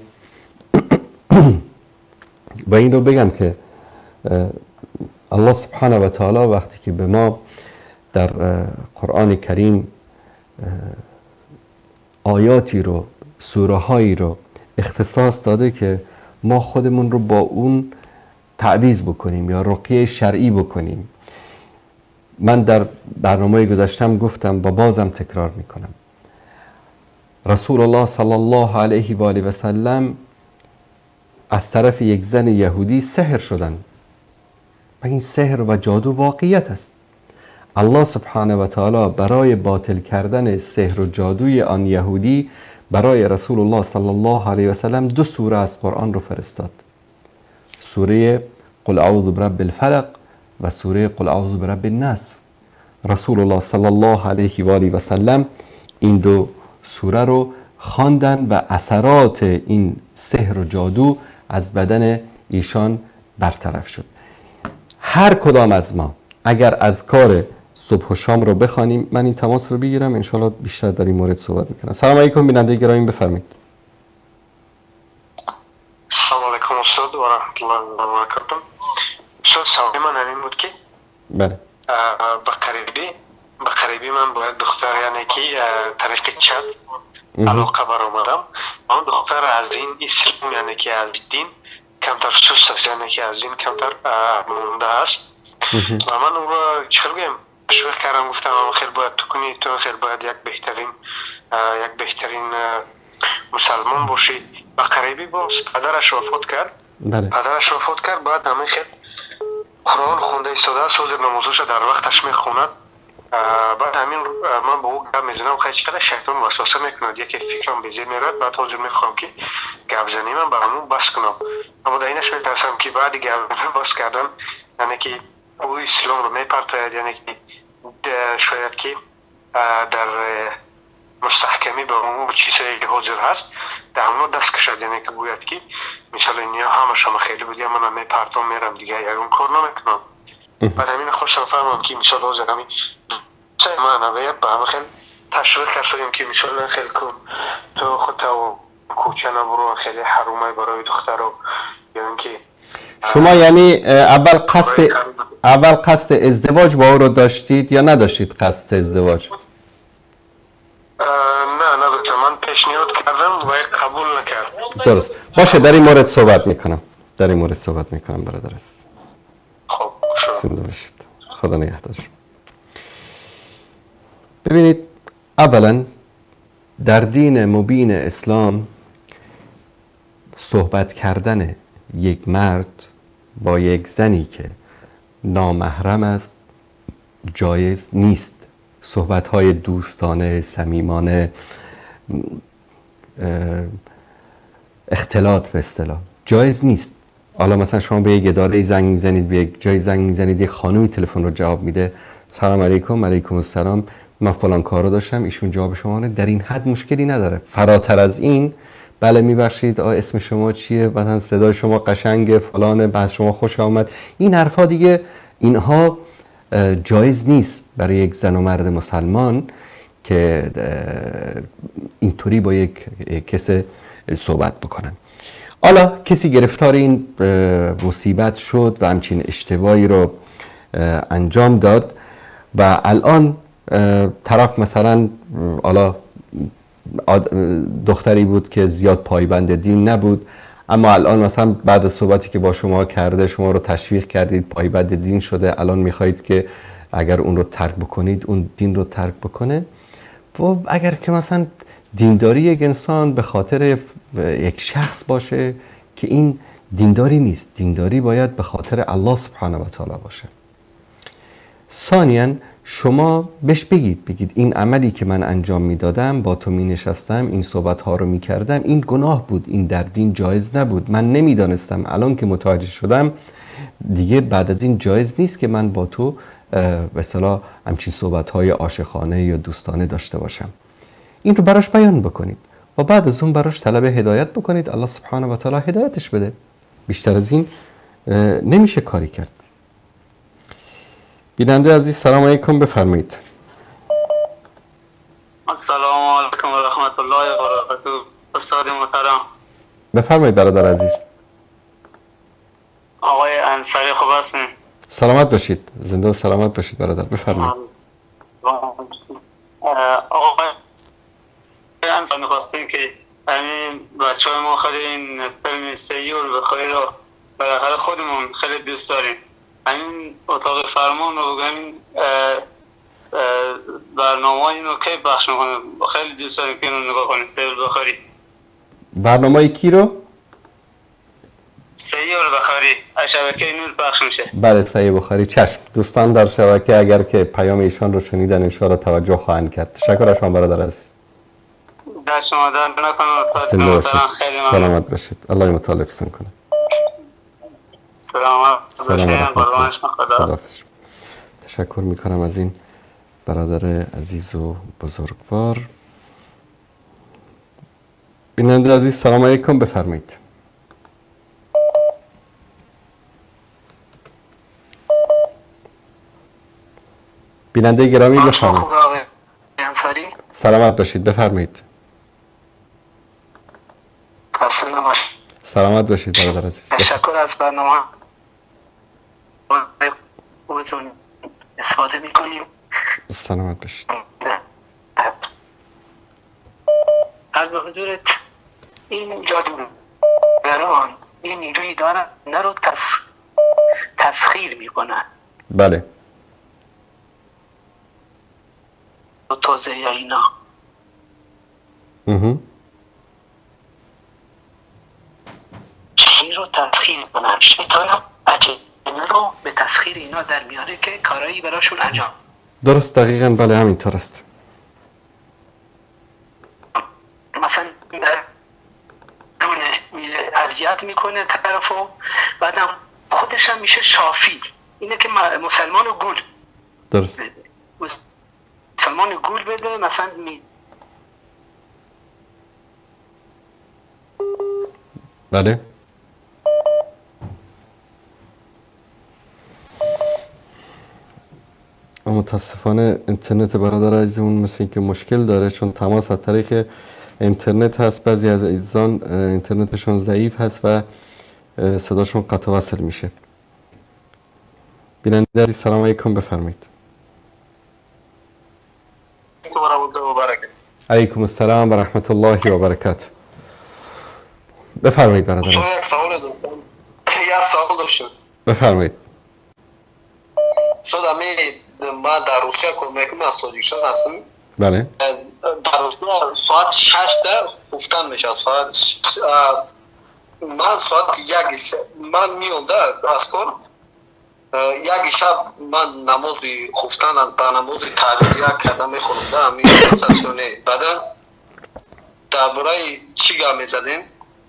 و این رو بگم که الله سبحانه و تعالی وقتی که به ما در قرآن کریم آیاتی رو، سوره هایی رو اختصاص داده که ما خودمون رو با اون تعویض بکنیم یا رقیه شرعی بکنیم. من در برنامه گذاشتم گفتم و بازم تکرار میکنم، رسول الله صلی الله علیه و آله و سلم از طرف یک زن یهودی سحر شدن و این سحر و جادو واقعیت است. الله سبحانه و تعالی برای باطل کردن سحر و جادوی آن یهودی برای رسول الله صلی الله علیه و سلم دو سوره از قرآن رو فرستاد، سوره قل اعوذ برب الفلق و سوره قل اعوذ برب الناس. رسول الله صلی الله علیه و آله و سلم این دو سوره رو خواندن و اثرات این سحر و جادو از بدن ایشان برطرف شد. هر کدام از ما اگر از کار صبح و شام رو بخوانیم، من این تماس رو بگیرم انشاءالله بیشتر در این مورد صحبت میکنم. سلام علیکم بیننده گرامی، بفرمایید. سلام علیکم استاد و رحمت الله و برکاته. استاد سوال من همین بود که بله به قریبی به قریبی من باید دختر یعنی که طریق چت علاقه برآمدم، اون دختر از این اسلام یعنی که از دین کمتر سوست است، یعنی که از دین کمتر مونده است و من اون رو چطور بگم تشویق کردم، گفتم خیر باید تو کنی، تو خیر باید یک بهترین یک بهترین مسلمان باشی. و قریبی باز پدرش وفات کرد. بله. پدرش وفات کرد، بعد همه خیر قرآن خونده ایستاده است، حضور نمازش در وقتش میخوند. بعد همین من به او گپ میزنم، خیلی چقدر شیطان وسوسه میکند، یکی فکرم به ذهن میرد، بعد حضور میخوام که گپ زنی من برامون بس کنم، اما در اینش میترسم که بعد گپ بس کردن یعنی که او اسلام رو میپرتاید، یعنی که شاید که در مستحکمی به اون چیزایی که حاضر هست در همون دست کشد، یعنی که گوید که مثلا اینیا همش هم خیلی بود یا من میپرتم میرم دیگه اگر اون کار نمیکنم. بعد همین خواستم فهمم که مثلا حاضر همی سه من باید به همه خیلی تشویق کردیم که مثلا خیلی کن تو خودت و کوچه نبرو، خیلی حرومه برای دختر رو، یعنی که شما یعنی اول قصد اول قصد ازدواج با او رو داشتید یا نداشتید قصد ازدواج؟ نه نداشتم، من پیشنهاد کردم و قبول نکرد. درست باشه، در این مورد صحبت میکنم در این مورد صحبت میکنم برادر عزیز. خب زنده باشید، خدا نگهدار. ببینید، اولا در دین مبین اسلام صحبت کردن یک مرد با یک زنی که نامحرم است جایز نیست. صحبت‌های دوستانه، صمیمانه، اختلاط به اصطلاح جایز نیست. حالا مثلا شما به یک اداره زنگ میزنید، به یک جای زنگ میزنید، یک خانومی تلفن رو جواب میده، سلام علیکم، علیکم السلام، من فلان کار رو داشتم، ایشون جواب شما نه، در این حد مشکلی نداره. فراتر از این، بله میبخشید، آ اسم شما چیه، مثلا صدای شما قشنگه، فلانه، بعد شما خوش آمد، این حرفا دیگه اینها جایز نیست برای یک زن و مرد مسلمان که اینطوری با یک کس صحبت بکنن. حالا کسی گرفتار این مصیبت شد و همچین اشتباهی رو انجام داد و الان طرف مثلا حالا دختری بود که زیاد پایبند دین نبود، اما الان مثلا بعد از صحبتی که با شما کرده، شما رو تشویق کردید، پایبند دین شده، الان میخواهید که اگر اون رو ترک بکنید، اون دین رو ترک بکنه. و اگر که مثلا دینداری یک انسان به خاطر یک شخص باشه که این دینداری نیست. دینداری باید به خاطر الله سبحانه و تعالی باشه. ثانیاً شما بهش بگید بگید این عملی که من انجام میدادم، با تو می نشستم، این صحبت ها رو می کردم، این گناه بود، این در دین جایز نبود، من نمیدانستم، الان که متوجه شدم دیگه بعد از این جایز نیست که من با تو به اصطلاح همچین صحبت های عاشقانه یا دوستانه داشته باشم. این رو براش بیان بکنید و بعد از اون براش طلب هدایت بکنید، الله سبحانه و تعالی هدایتش بده. بیشتر از این نمیشه کاری کرد. بیننده عزیز سلام علیکم، بفرمایید. السلام علیکم و رحمت الله و برکاته. استاد محترم بفرمایید برادر عزیز. آقای انصاری خوب هستین؟ سلامت باشید، زنده و سلامت باشید برادر، بفرمایید. آقای انصاری می‌خواستیم که همین بچه های ما خیلی این فیلم سیول بخیر رو بالاخره خودمون خیلی دوست داریم. همین اتاق فرمان رو همین برنامه اینو کی پخش میکنه؟ خیلی دوست داریم که اینو نگاه کنیم. سیول بخاری برنامه کی رو؟ سیول بخاری از شبکه نور پخش میشه. بله سیول بخاری، چشم. دوستان در شبکه اگر که پیام ایشان رو شنیدن انشاءالله توجه خواهند کرد. تشکر از شما برادر عزیز. در شما در نکنم استاد محترم، خیلی ممنون. سلامت باشید، الله متعال حفظتون کنه. سلامت باشید، قربان شما، خدا. خداحافظ. تشکر میکنم از این برادر عزیز و بزرگوار. بیننده عزیز سلام علیکم، بفرمایید. بیننده گرامی بفرمایید. سلامت باشید، بفرمایید. سلامت باشید برادر عزیز. تشکر از برنامه خودتون استفاده میکنیم. سلامت باشید. عرض به حضورت این جادوگران این نیروی دارن نه رو تف... تفخیر میکنن. بله. توزه یا اینا اها این رو تسخیر کنن. شیطان اجنه رو به تسخیر اینا در میاره که کارایی براشون انجام. درست، دقیقاً بله همینطور است. مثلا دونه اذیت میکنه طرفو، بعدم خودش هم میشه شافی. اینه که مسلمان و گول درست مسلمان گول بده مثلا می بله. متاسفانه اینترنت برادر عزیزمون مثل اینکه مشکل داره، چون تماس از طریق اینترنت هست. بعضی از عزیزان اینترنتشون ضعیف هست و صداشون قطع وصل میشه. بیننده عزیز سلام علیکم، بفرمایید. علیکم السلام و رحمت الله و برکاته. بفرمایید برادر عزیز. یک سوال داشتم. یک سوال داشتم. بفرمایید. صد امی ما در روسیه کمکم از تاجیکستان هستم. بله. در روسیه ساعت شش ده خفتن میشه. ساعت من ساعت یک من میام در از کار یک شب من نمازی خفتن با نمازی تهجد یک کردم میخوندم می سسونه بعدا درباره چی گپ میزدیم.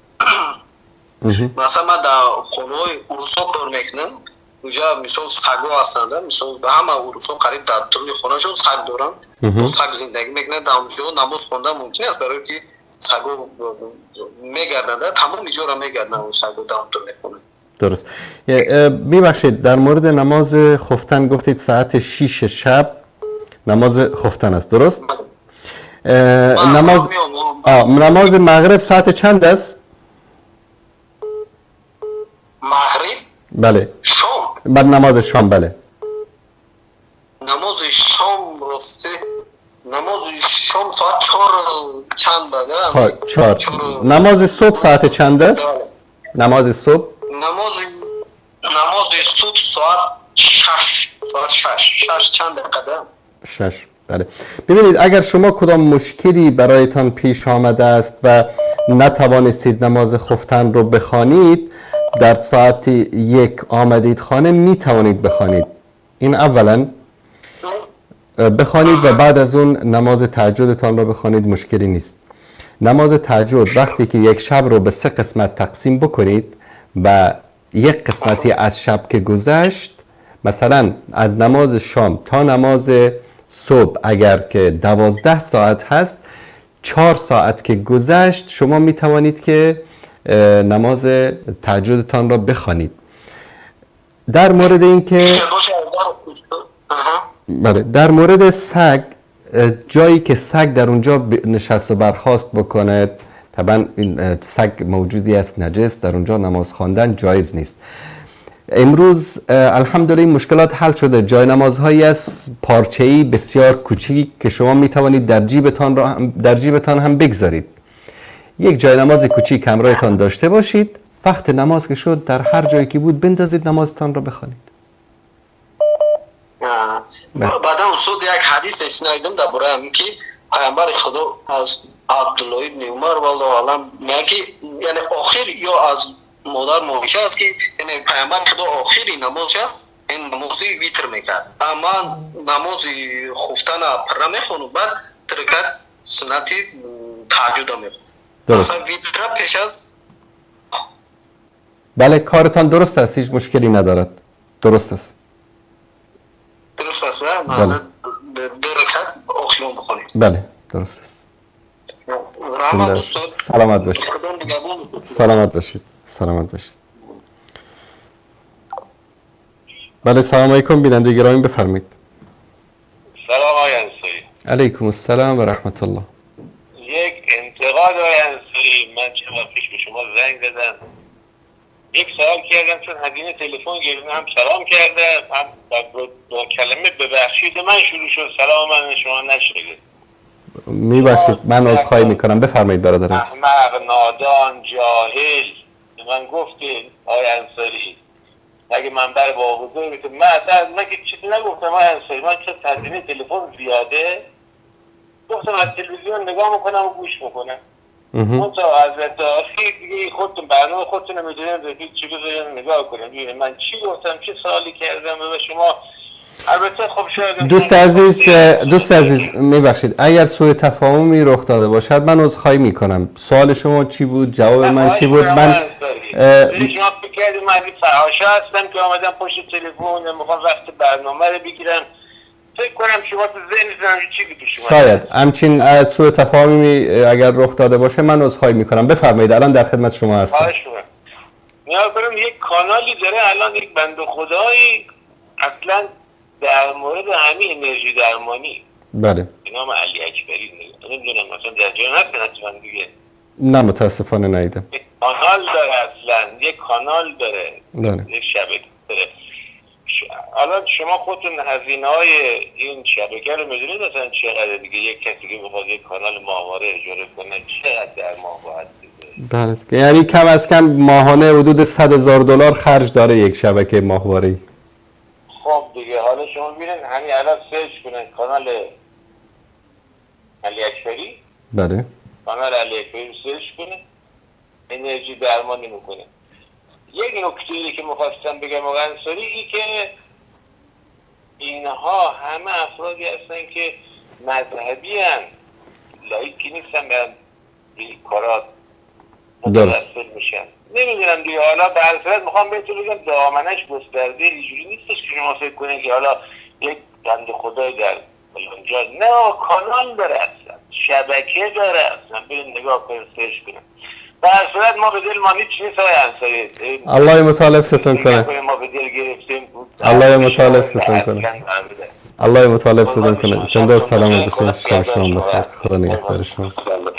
مثلا من در خونه اروسا کار میکنم. اونجا مثلا سگا هستند، مثلا به همه اروسا قریب در طول خونهشون سگ دارن. با سگ زندگی میکنن. در اونجا نماز خوندن ممکن است برای که سگا میگردند، تمام اینجا را میگردن اون سگا در طول خونه. درست. میبخشید در مورد نماز خفتن گفتید ساعت شش شب نماز خفتن است، درست؟ نماز آه نماز مغرب ساعت چند است؟ مغرب؟ بله. شام؟ بعد نماز شام. بله. نماز شام راسته نماز شام ساعت چهار چند بده؟ خب چهار. نماز صبح ساعت چند است؟ نماز صبح؟ نماز نماز صبح ساعت شش. ساعت شش. شش چند دقیقه؟ شش. بله. ببینید اگر شما کدام مشکلی برایتان پیش آمده است و نتوانستید نماز خفتن رو بخوانید، در ساعت یک آمدید خانه می توانید بخوانید. این اولا بخوانید و بعد از اون نماز تهجدتان رو بخوانید، مشکلی نیست. نماز تهجد وقتی که یک شب رو به سه قسمت تقسیم بکنید و یک قسمتی از شب که گذشت، مثلا از نماز شام تا نماز صبح اگر که دوازده ساعت هست، چهار ساعت که گذشت شما می توانید که نماز تهجدتان را بخوانید. در مورد این که بله، در مورد سگ، جایی که سگ در اونجا نشست و برخاست بکنه، طبعا این سگ موجودی است نجس، در اونجا نماز خواندن جایز نیست. امروز الحمدلله این مشکلات حل شده. جای نمازهایی از پارچه‌ای بسیار کوچیک که شما می توانید در جیبتان را در جیبتان هم بگذارید. یک جای نماز کوچیک همراهتان داشته باشید، وقت نماز که شد در هر جایی که بود بندازید نمازتان را بخوانید. بعدا اصول یک حدیث شنیدم درباره همین که پیامبر خدا از عبدالله ابن عمر والله اعلم میگه، یعنی آخر یا از مادر معایشه است که یعنی پیامبر خدا آخری نمازش این نمازی ویتر میکرد، اما نماز خفتن پره میخونه بعد ترکت سنتی تهجد میخونه. مثلا ویتر پیش از بله کارتان درست است، هیچ مشکلی ندارد. درست است. درست است. مثلا دو رکعت آخیان بخونید. بله درست است. سلامت باشید. سلامت باشید. سلامت باشید. بله سلام علیکم بیننده گرامی، بفرمایید. سلام آقای انصاری. علیکم السلام و رحمت الله. یک انتقاد آقای انصاری، من چند وقت پیش به شما زنگ زدم، یک سوال کردم چون هزینه تلفن گرفتم، هم سلام کردم هم با کلمه ببخشید من شروع شد، سلام من شما نشده. میبخشید، من عذرخواهی میکنم، بفرمایید برادر عزیز. احمق، نادان، جاهل من گفتین آقای انصاری، اگه منبر با بزرگ بودم من اصلا من که چیزی نگفتم آقای انصاری، من چون هزینه تلفن زیاده گفتم از تلویزیون نگاه میکنم و گوش میکنم. اون تا حضرت آخی دیگه خودتون برنامه خودتون رو میدونیم بگید چی بذاریم نگاه کنیم. من چی گفتم، چه سوالی کردم به شما؟ البته خب شاید دوست عزیز دوست عزیز میبخشید اگر سوء تفاهمی رخ داده باشد من عذرخواهی میکنم. سوال شما چی بود؟ جواب من چی بود؟ من شما فکر کردید من این فحاشا هستم که آمدم پشت تلفن میخوام وقت برنامه رو بگیرم. فکر کنم شما تو ذهنتون چی بود شما؟ شاید همچین سوء تفاهمی اگر رخ داده باشه من عذرخواهی میکنم. بفرمایید الان در خدمت شما هستم. نیا کنم یک کانالی داره الان یک بنده خدایی اصلا در مورد همین انرژی درمانی، بله، به نام علی اکبری، نمیدونم مثلا در جای هست حتما دیگه، نه متاسفانه ندیدم. یک کانال داره اصلا، یک کانال داره، بله، یک شبکه داره. الان شما خودتون هزینه های این شبکه رو میدونید مثلا چقدر دیگه؟ یک کسی که بخواد یک کانال ماهواره اجاره کنه چقدر در ماه باید بده؟ بله، یعنی کم از کم ماهانه حدود صد هزار دلار خرج داره یک شبکه ماهواره‌ای. خب دیگه حالا شما ببینید همین الان سرچ کنید کانال علی اکبری، بله، کانال علی اکبری سرچ کنید، انرژی درمانی میکنه. یک نکته‌ای که می‌خواستم بگم آقای انصاری ای که اینها همه افرادی هستن که مذهبی هستن، لایکی نیستن، برن این کارات متوسل میشن. نمیدونم دیگه، حالا به هر صورت میخوام بهتون بگم دامنش گسترده، اینجوری نیستش که شما فکر کنید که حالا یک بنده خدای در اونجا، نه کانال داره اصلا، شبکه داره اصلا، برید نگاه کنید سرچ کنید. به هر صورت ما به دل ما هیچ نیست های انصاری. الله مطالب ستون کنه. ما به دل گرفتیم. الله مطالب ستون کنه. الله مطالب ستون کنه. زنده و سلامت باشید. شب شما بخیر. خدا نگهدار شما.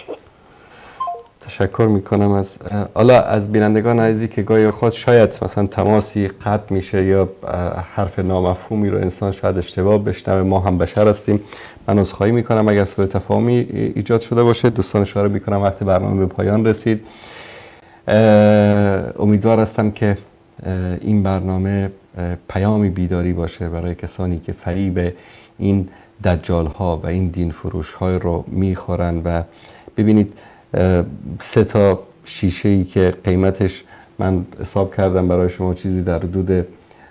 تشکر میکنم از حالا از بینندگان عزیزی که گاهی خود شاید مثلا تماسی قطع میشه یا حرف نامفهومی رو انسان شاید اشتباه بشنوه، ما هم بشر هستیم. من عذرخواهی میکنم اگر سوء تفاهمی ایجاد شده باشه. دوستان اشاره میکنم وقت برنامه به پایان رسید. امیدوار هستم که این برنامه پیامی بیداری باشه برای کسانی که فریب این دجال ها و این دین فروش های رو میخورن. و ببینید سه تا شیشه ای که قیمتش من حساب کردم برای شما چیزی در حدود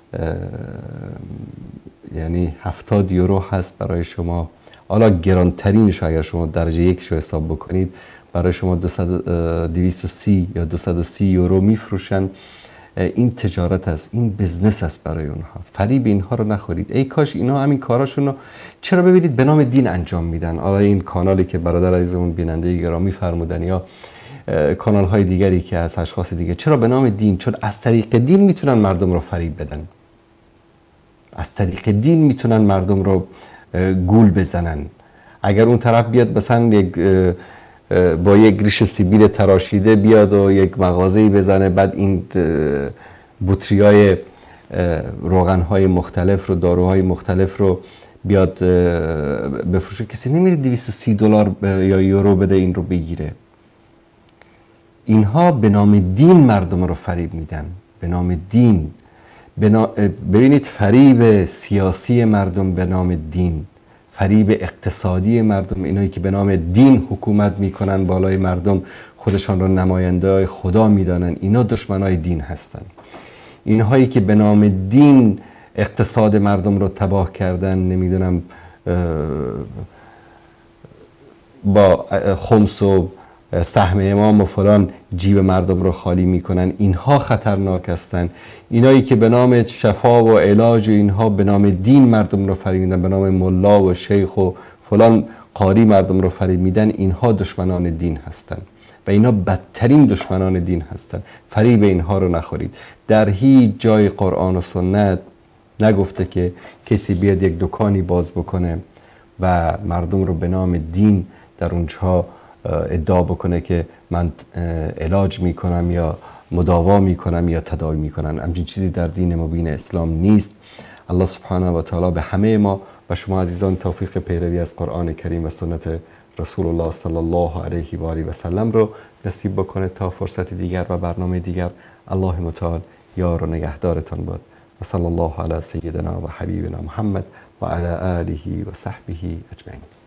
یعنی هفتاد یورو هست برای شما. حالا گرانترینش اگر شما درجه یک رو حساب بکنید برای شما دویست و سی یا دویست و سی یورو میفروشن. این تجارت است، این بزنس است برای اونها. فریب اینها رو نخورید. ای کاش اینها همین کاراشون رو چرا ببینید به نام دین انجام میدن. حالا این کانالی که برادر عزیزمون بیننده گرامی فرمودن یا کانال های دیگری که از اشخاص دیگه، چرا به نام دین؟ چون از طریق دین میتونن مردم رو فریب بدن، از طریق دین میتونن مردم رو گول بزنن. اگر اون طرف بیاد مثلا یک با یک ریش سیبیل تراشیده بیاد و یک مغازه‌ای بزنه، بعد این بطری‌های روغن‌های مختلف رو، داروهای مختلف رو بیاد بفروشه، کسی نمیره دویست و سی دلار یا یورو بده این رو بگیره. اینها به نام دین مردم رو فریب میدن، به نام دین. ببینید فریب سیاسی مردم به نام دین، فریب اقتصادی مردم، اینایی که به نام دین حکومت میکنن بالای مردم، خودشان را نماینده خدا میدانن، اینا دشمنای دین هستن. اینهایی که به نام دین اقتصاد مردم رو تباه کردن، نمیدونم با خمس و سهم امام و فلان جیب مردم رو خالی میکنن، اینها خطرناک هستن. اینایی که به نام شفا و علاج و اینها به نام دین مردم رو فریب میدن، به نام ملا و شیخ و فلان قاری مردم رو فریب میدن، اینها دشمنان دین هستن و اینا بدترین دشمنان دین هستن. فریب اینها رو نخورید. در هیچ جای قرآن و سنت نگفته که کسی بیاد یک دکانی باز بکنه و مردم رو به نام دین در اونجا ادعا بکنه که من علاج میکنم یا مداوا میکنم یا تداوی میکنم. همچین چیزی در دین مبین اسلام نیست. الله سبحانه و تعالی به همه ما و شما عزیزان توفیق پیروی از قرآن کریم و سنت رسول الله صلی الله علیه و آله و سلم رو نصیب بکنه. تا فرصت دیگر و برنامه دیگر، الله متعال یار و نگهدارتان باد. و صلی الله علی سیدنا و حبیبنا محمد و علی آله و صحبه اجمعین.